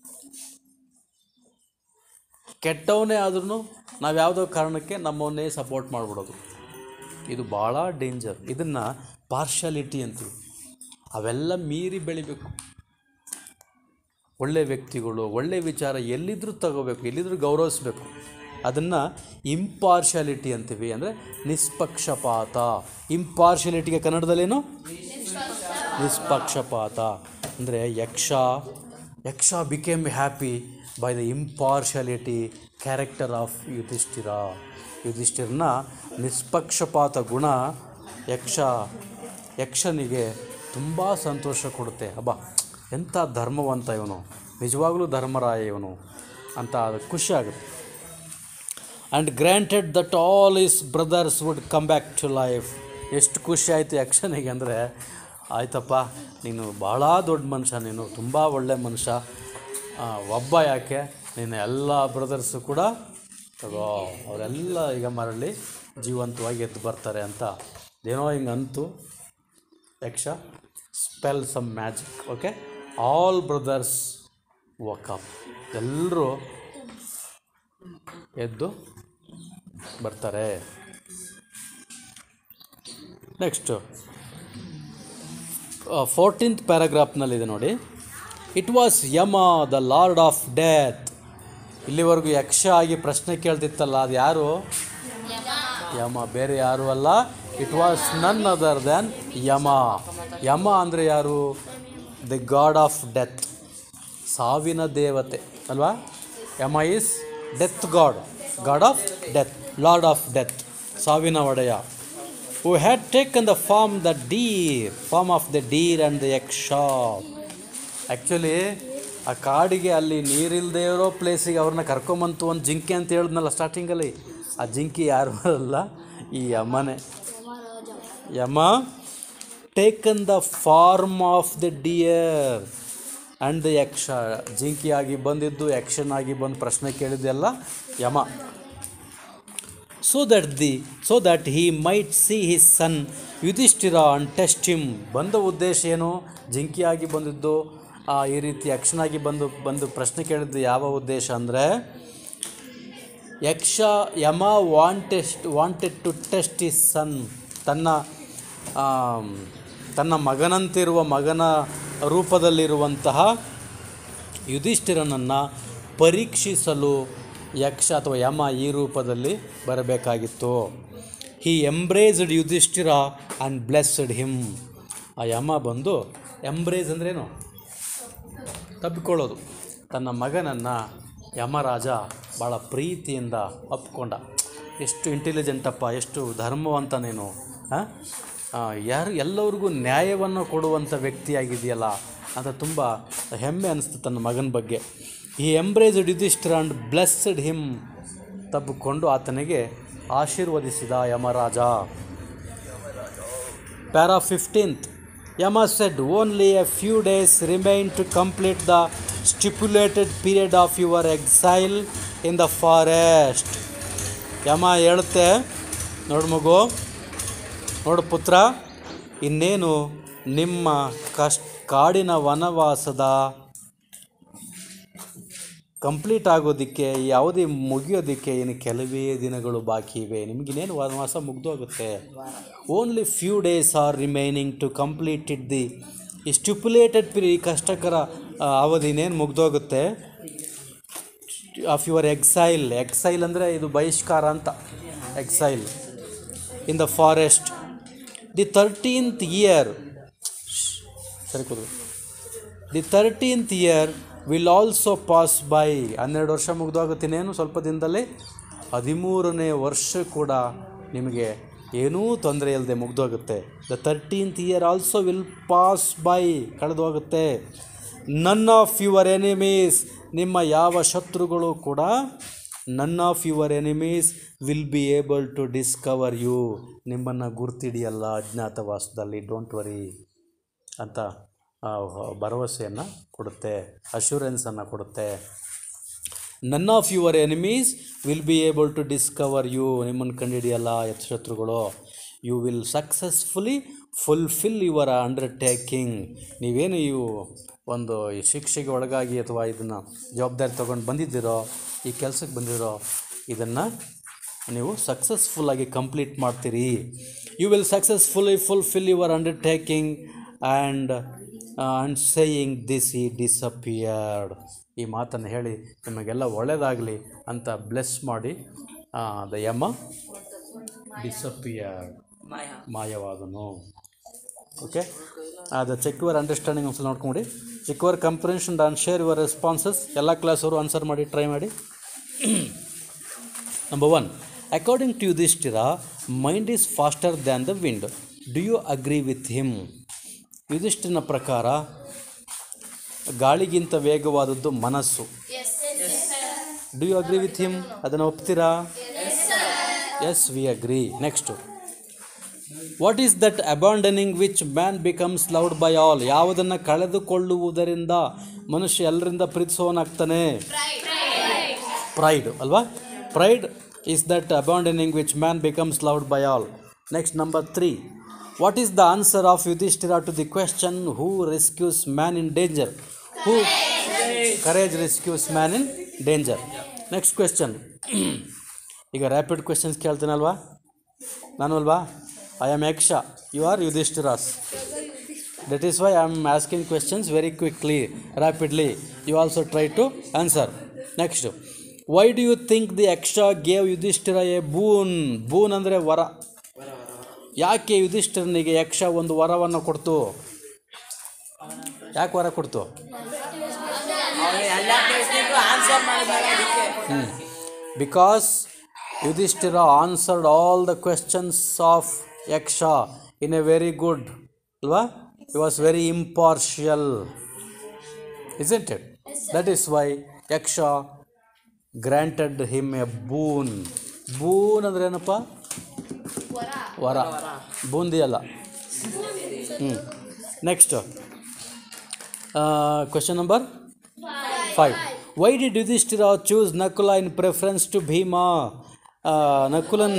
ಕೆಟ್ಟವನೇ ಆದ್ರೂ ನಾವು ಯಾವುದೋ ಕಾರಣಕ್ಕೆ ನಮ್ಮವನ್ನೇ ಸಪೋರ್ಟ್ ಮಾಡಿಬಿಡೋದು. ಇದು ಭಾಳ ಡೇಂಜರ್. ಇದನ್ನು ಪಾರ್ಷಾಲಿಟಿ ಅಂತೀವಿ. ಅವೆಲ್ಲ ಮೀರಿ ಬೆಳಿಬೇಕು. ಒಳ್ಳೆ ವ್ಯಕ್ತಿಗಳು, ಒಳ್ಳೆ ವಿಚಾರ ಎಲ್ಲಿದ್ದರೂ ತಗೋಬೇಕು, ಎಲ್ಲಿದ್ದರೂ ಗೌರವಿಸಬೇಕು. ಅದನ್ನು ಇಂಪಾರ್ಷಾಲಿಟಿ ಅಂತೀವಿ, ಅಂದರೆ ನಿಷ್ಪಕ್ಷಪಾತ. ಇಂಪಾರ್ಷಾಲಿಟಿಗೆ ಕನ್ನಡದಲ್ಲೇನು? ನಿಷ್ಪಕ್ಷಪಾತ. ಅಂದರೆ Yaksha became happy by the impartiality character of ಯುಧಿಷ್ಠಿರನ ನಿಷ್ಪಕ್ಷಪಾತ ಗುಣ ಯಕ್ಷನಿಗೆ ತುಂಬ ಸಂತೋಷ ಕೊಡುತ್ತೆ. ಎಂಥ ಧರ್ಮವಂತ ಇವನು, ನಿಜವಾಗಲೂ ಧರ್ಮರಾಯ ಇವನು ಅಂತ ಖುಷಿ ಆಗುತ್ತೆ. And granted that all his brothers would come back to life. ಎಷ್ಟು ಖುಷಿ ಆಯಿತು ಯಕ್ಷನಿಗೆ ಅಂದರೆ, ಆಯ್ತಪ್ಪ ನೀನು ಭಾಳ ದೊಡ್ಡ ಮನುಷ್ಯ, ನೀನು ತುಂಬ ಒಳ್ಳೆ ಮನುಷ್ಯ, ಒಬ್ಬ ಯಾಕೆ ನಿನ್ನ ಎಲ್ಲ ಬ್ರದರ್ಸು ಕೂಡ ತಗೋ, ಅವರೆಲ್ಲ ಈಗ ಮರಳಿ ಜೀವಂತವಾಗಿ ಎದ್ದು ಬರ್ತಾರೆ ಅಂತ ಏನೋ ಹಿಂಗೆ ಅಂತು Yaksha. Spell some magic. Okay, all brothers wake up. ಎಲ್ಲರೂ ಎದ್ದು ಬರ್ತಾರೆ. ನೆಕ್ಸ್ಟು 14th ಪ್ಯಾರಾಗ್ರಾಫ್ನಲ್ಲಿದೆ ನೋಡಿ. It was Yama the lord of death. ಇಲ್ಲಿವರೆಗೂ ಯಕ್ಷ ಆಗಿ ಪ್ರಶ್ನೆ ಕೇಳ್ತಿತ್ತಲ್ಲ, ಅದು ಯಾರು? ಯಮ, ಬೇರೆ ಯಾರು ಅಲ್ಲ. It was none other than Yama. Yama ಅಂದರೆ ಯಾರು? ದಿ ಗಾಡ್ ಆಫ್ ಡೆತ್, ಸಾವಿನ ದೇವತೆ ಅಲ್ವಾ. Yama is death god of death, lord of death, ಸಾವಿನ ಒಡೆಯ. Who had taken the form of the deer and the Yaksha. Actually ಆ ಕಾಡಿಗೆ ಅಲ್ಲಿ ನೀರಿಲ್ಲದೆ ಇರೋ ಪ್ಲೇಸಿಗೆ ಅವ್ರನ್ನ ಕರ್ಕೊಂಬಂತು ಒಂದು ಜಿಂಕೆ ಅಂತ ಹೇಳಿದ್ನಲ್ಲ ಸ್ಟಾರ್ಟಿಂಗಲ್ಲಿ. ಆ ಜಿಂಕಿ ಯಾರು ಅಲ್ಲ, ಈ ಯಮನೇ. Yama taken the form of the deer and the Yaksha. ಜಿಂಕಿಯಾಗಿ ಬಂದಿದ್ದು, ಯಕ್ಷನಾಗಿ ಬಂದು ಪ್ರಶ್ನೆ ಕೇಳಿದ್ದೆಲ್ಲ Yama. So that he might see his son Yudhishthira and test him. ಬಂದ ಉದ್ದೇಶ ಏನು? ಜಿಂಕಿಯಾಗಿ ಬಂದಿದ್ದು, ಈ ರೀತಿ ಯಕ್ಷನಾಗಿ ಬಂದು ಪ್ರಶ್ನೆ ಕೇಳಿದ್ದು ಯಾವ ಉದ್ದೇಶ ಅಂದರೆ, Yama wanted to test his son. ತನ್ನ ಮಗನಂತಿರುವ ಮಗನ ರೂಪದಲ್ಲಿರುವಂತಹ ಯುಧಿಷ್ಠಿರನನ್ನು ಪರೀಕ್ಷಿಸಲು ಯಕ್ಷ ಅಥವಾ ಯಮ ಈ ರೂಪದಲ್ಲಿ ಬರಬೇಕಾಗಿತ್ತು. He embraced Yudhishthira and blessed him. ಆ ಯಮ ಬಂದು, ಎಂಬ್ರೇಸ್ ಅಂದ್ರೇನು? ತಬ್ಬಿಕೊಳ್ಳೋದು. ತನ್ನ ಮಗನನ್ನು ಯಮರಾಜ ಭಾಳ ಪ್ರೀತಿಯಿಂದ ಒಪ್ಕೊಂಡ. ಎಷ್ಟು ಇಂಟೆಲಿಜೆಂಟಪ್ಪ, ಎಷ್ಟು ಧರ್ಮವಂತ ನೀನು, ಎಲ್ಲರಿಗೂ ನ್ಯಾಯವನ್ನು ಕೊಡುವಂಥ ವ್ಯಕ್ತಿಯಾಗಿದೆಯಲ್ಲ ಅಂತ ತುಂಬ ಹೆಮ್ಮೆ ಅನಿಸ್ತು ತನ್ನ ಮಗನ ಬಗ್ಗೆ. He embraced Yudhishthira and blessed him, ತಬ್ಬಿಕೊಂಡು ಆತನಿಗೆ ಆಶೀರ್ವದಿಸಿದ Yamaraja. Para 15th. Yama said, only a few days remain to complete the stipulated period of your exile in the forest. Yama ಹೇಳುತ್ತೆ, ನೋಡು ಮಗು, ನೋಡು ಪುತ್ರ, ಇನ್ನೇನು ನಿಮ್ಮ ಕಾಡಿನ ವನವಾಸದ ಕಂಪ್ಲೀಟ್ ಆಗೋದಕ್ಕೆ, ಯಾವುದೇ ಮುಗಿಯೋದಕ್ಕೆ ಇನ್ನು ಕೆಲವೇ ದಿನಗಳು ಬಾಕಿ ಇವೆ. ನಿಮಗಿನ್ನೇನು ವನವಾಸ ಮುಗ್ದೋಗುತ್ತೆ. Only few days are remaining to complete it the stipulated period. ಕಷ್ಟಕರ ಅವಧಿ ಇನ್ನೇನು ಮುಗ್ದೋಗುತ್ತೆ. Of your exile. ಎಕ್ಸೈಲ್ ಅಂದರೆ ಇದು ಬಹಿಷ್ಕಾರ ಅಂತ. Exile in the forest. The 13th year, ಸರಿ ಕೂದು, the 13th year will also pass by. 12 ವರ್ಷ ಮುಗ್ದೋಗುತ್ತೀನೇನು ಸ್ವಲ್ಪ ದಿನದಲ್ಲಿ. 13ನೇ ವರ್ಷ ಕೂಡ ನಿಮಗೆ ಏನೂ ತೊಂದರೆ ಇಲ್ಲದೆ ಮುಗ್ದೋಗುತ್ತೆ. The 13th year also will pass by, ಕಳೆದು ಹೋಗುತ್ತೆ. ನನ್ ಆಫ್ ಯುವರ್ ಎನಿಮೀಸ್, ನಿಮ್ಮ ಯಾವ ಶತ್ರುಗಳು ಕೂಡ, none of your enemies will be able to discover you, ನಿಮ್ಮನ್ನು ಗುರ್ತಿಡಿಯಲ್ಲ ಅಜ್ಞಾತವಾಸದಲ್ಲಿ. ಡೋಂಟ್ ವರಿ ಅಂತ ಭರವಸೆಯನ್ನು ಕೊಡುತ್ತೆ, ಅಶ್ಯೂರೆನ್ಸನ್ನು ಕೊಡುತ್ತೆ. None of your enemies will be able to discover you, ನಿಮ್ಮನ್ನು ಕಂಡುಹಿಡಿಯಲ್ಲ ಶತ್ರುಗಳು. You will successfully fulfil your undertaking. ನೀವೇನು ಇವು ಒಂದು ಈ ಶಿಕ್ಷೆಗೆ ಒಳಗಾಗಿ ಅಥವಾ ಇದನ್ನು ಜವಾಬ್ದಾರಿ ತೊಗೊಂಡು ಬಂದಿದ್ದೀರೋ, ಈ ಕೆಲಸಕ್ಕೆ ಬಂದಿರೋ, ಇದನ್ನು ನೀವು ಸಕ್ಸಸ್ಫುಲ್ಲಾಗಿ ಕಂಪ್ಲೀಟ್ ಮಾಡ್ತೀರಿ. You will successfully fulfil your undertaking and saying this he disappeared. ಈ ಮಾತನ್ನು ಹೇಳಿ ನಿಮಗೆಲ್ಲ ಒಳ್ಳೆಯದಾಗಲಿ ಅಂತ ಬ್ಲೆಸ್ ಮಾಡಿ ದ ಯಮ ಡಿಸಪಿಯರ್ಡ್, ಮಾಯವಾದನು. ಓಕೆ, ಅದು ಚೆಕ್ ಯುವರ್ ಅಂಡರ್ಸ್ಟ್ಯಾಂಡಿಂಗ್ ಒಂದ್ಸಲ ನೋಡ್ಕೊಂಬಿಡಿ. Check your comprehension and share your responses. ಎಲ್ಲ ಕ್ಲಾಸವರು ಆನ್ಸರ್ ಮಾಡಿ, ಟ್ರೈ ಮಾಡಿ. Number 1, according to Yudhishthira, mind is faster than the wind. Do you agree with him? ಯುಧಿಷ್ಠಿರನ ಪ್ರಕಾರ ಗಾಳಿಗಿಂತ ವೇಗವಾದದ್ದು ಮನಸ್ಸು. Do you agree with him? ಅದನ್ನು ಒಪ್ತೀರಾ? Yes, we agree. Next, what is that abandoning which man becomes loved by all? ಯಾವುದನ್ನು ಕಳೆದುಕೊಳ್ಳುವುದರಿಂದ ಮನುಷ್ಯ ಎಲ್ಲರಿಂದ ಪ್ರೀತಿಸೋನಾಗ್ತಾನೆ? ಪ್ರೈಡ್ ಅಲ್ವಾ? Pride is that abandoning which man becomes loved by all. Next, number 3, what is the answer of Yudhishthira to the question, who rescues man in danger? Courage rescues man in danger. Next question. ಈಗ rapid questions ಕೇಳ್ತೀನಲ್ವಾ ನಾನು ಅಲ್ವಾ? I am Yaksha, you are Yudhishthiras. That is why I am asking questions very quickly, rapidly. You also try to answer. Next, why do you think the Yaksha gave Yudhishthira a boon? Boon ಅಂದರೆ ವರ. ಯಾಕೆ ಯುಧಿಷ್ಠಿರನಿಗೆ ಯಕ್ಷ ಒಂದು ವರವನ್ನು ಕೊಡ್ತು? ಯಾಕೆ ವರ ಕೊಡ್ತು? Because Yudhishthira answered all the questions of Yaksha in a very good, ಅಲ್ವಾ? He was very impartial, isn't it? That is why Yaksha granted him a boon. Boon ಅಂದರೆ ಏನಪ್ಪ? ವರ, ಬೂಂದಿ ಅಲ್ಲ. Next, question number 5. Why did Yudhishthira choose Nakula in preference to Bhima? ನಕುಲನ್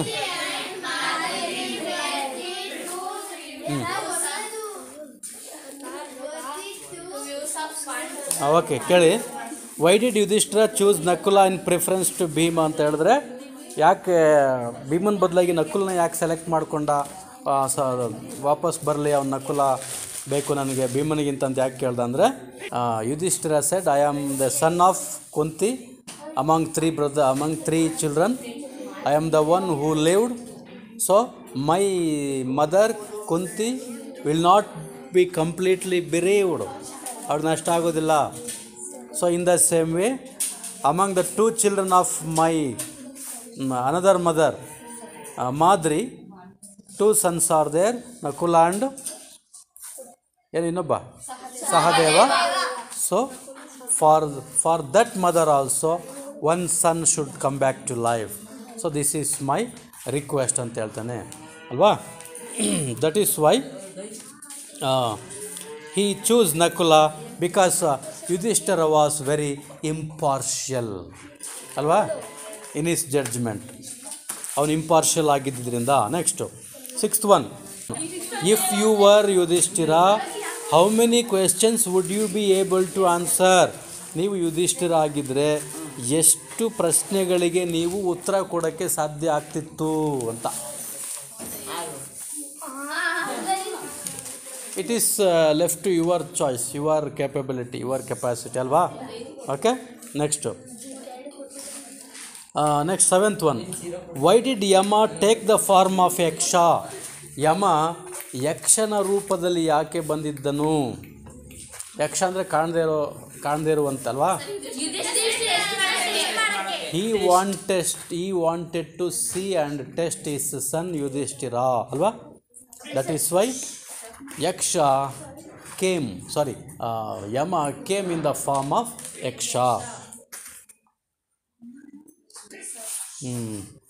okay ಕೇಳಿ. Why did Yudhishthira choose Nakula in preference to Bhima ಅಂತ ಹೇಳಿದ್ರೆ, ಯಾಕೆ ಭೀಮನ ಬದಲಾಗಿ ನಕುಲನ ಯಾಕೆ ಸೆಲೆಕ್ಟ್ ಮಾಡಿಕೊಂಡ? ವಾಪಸ್ ಬರಲಿ ಅವ್ನು ನಕುಲ ಬೇಕು ನನಗೆ ಭೀಮನಿಗಿಂತ ಅಂತ ಯಾಕೆ ಕೇಳ್ದ ಅಂದರೆ, Yudhishthira said I am the son of Kunti among three children, I am the one who lived, so my mother Kunti will not be completely bereaved, ಅವ್ರನ್ನ ಅಷ್ಟ ಆಗೋದಿಲ್ಲ. So in the same way among the 2 children of my another mother Madri 2 sons are there, Nakula and ಏನು ಇನ್ನೊಬ್ಬ Sahadeva. So for that mother also 1 son should come back to life. So this is my request ಅಂತ ಹೇಳ್ತಾನೆ ಅಲ್ವಾ. That is why he chose Nakula because Yudhishthira was very impartial ಅಲ್ವಾ in his judgement. ಅವನು impartial ಆಗಿದ್ದರಿಂದ. Next 6th one, if you were Yudhishthira how many questions would you be able to answer? ನೀವು ಯುಧಿಷ್ಠಿರ ಆಗಿದ್ದರೆ ಎಷ್ಟು ಪ್ರಶ್ನೆಗಳಿಗೆ ನೀವು ಉತ್ತರ ಕೊಡೋಕ್ಕೆ ಸಾಧ್ಯ ಆಗ್ತಿತ್ತು ಅಂತ. It is left to your choice, your capability, your capacity ಅಲ್ವಾ. Okay next next 7th one, why did Yama take the form of Yaksha? Yama ಯಕ್ಷನ ರೂಪದಲ್ಲಿ ಯಾಕೆ ಬಂದಿದ್ದನು? ಯಕ್ಷ ಅಂದರೆ ಕಾಣದೇ ಇರುವಂತಲ್ವಾ. he wanted to see and test his son Yudhishthira ಅಲ್ವಾ. That is why Yaksha came, Yama came in the form of Yaksha.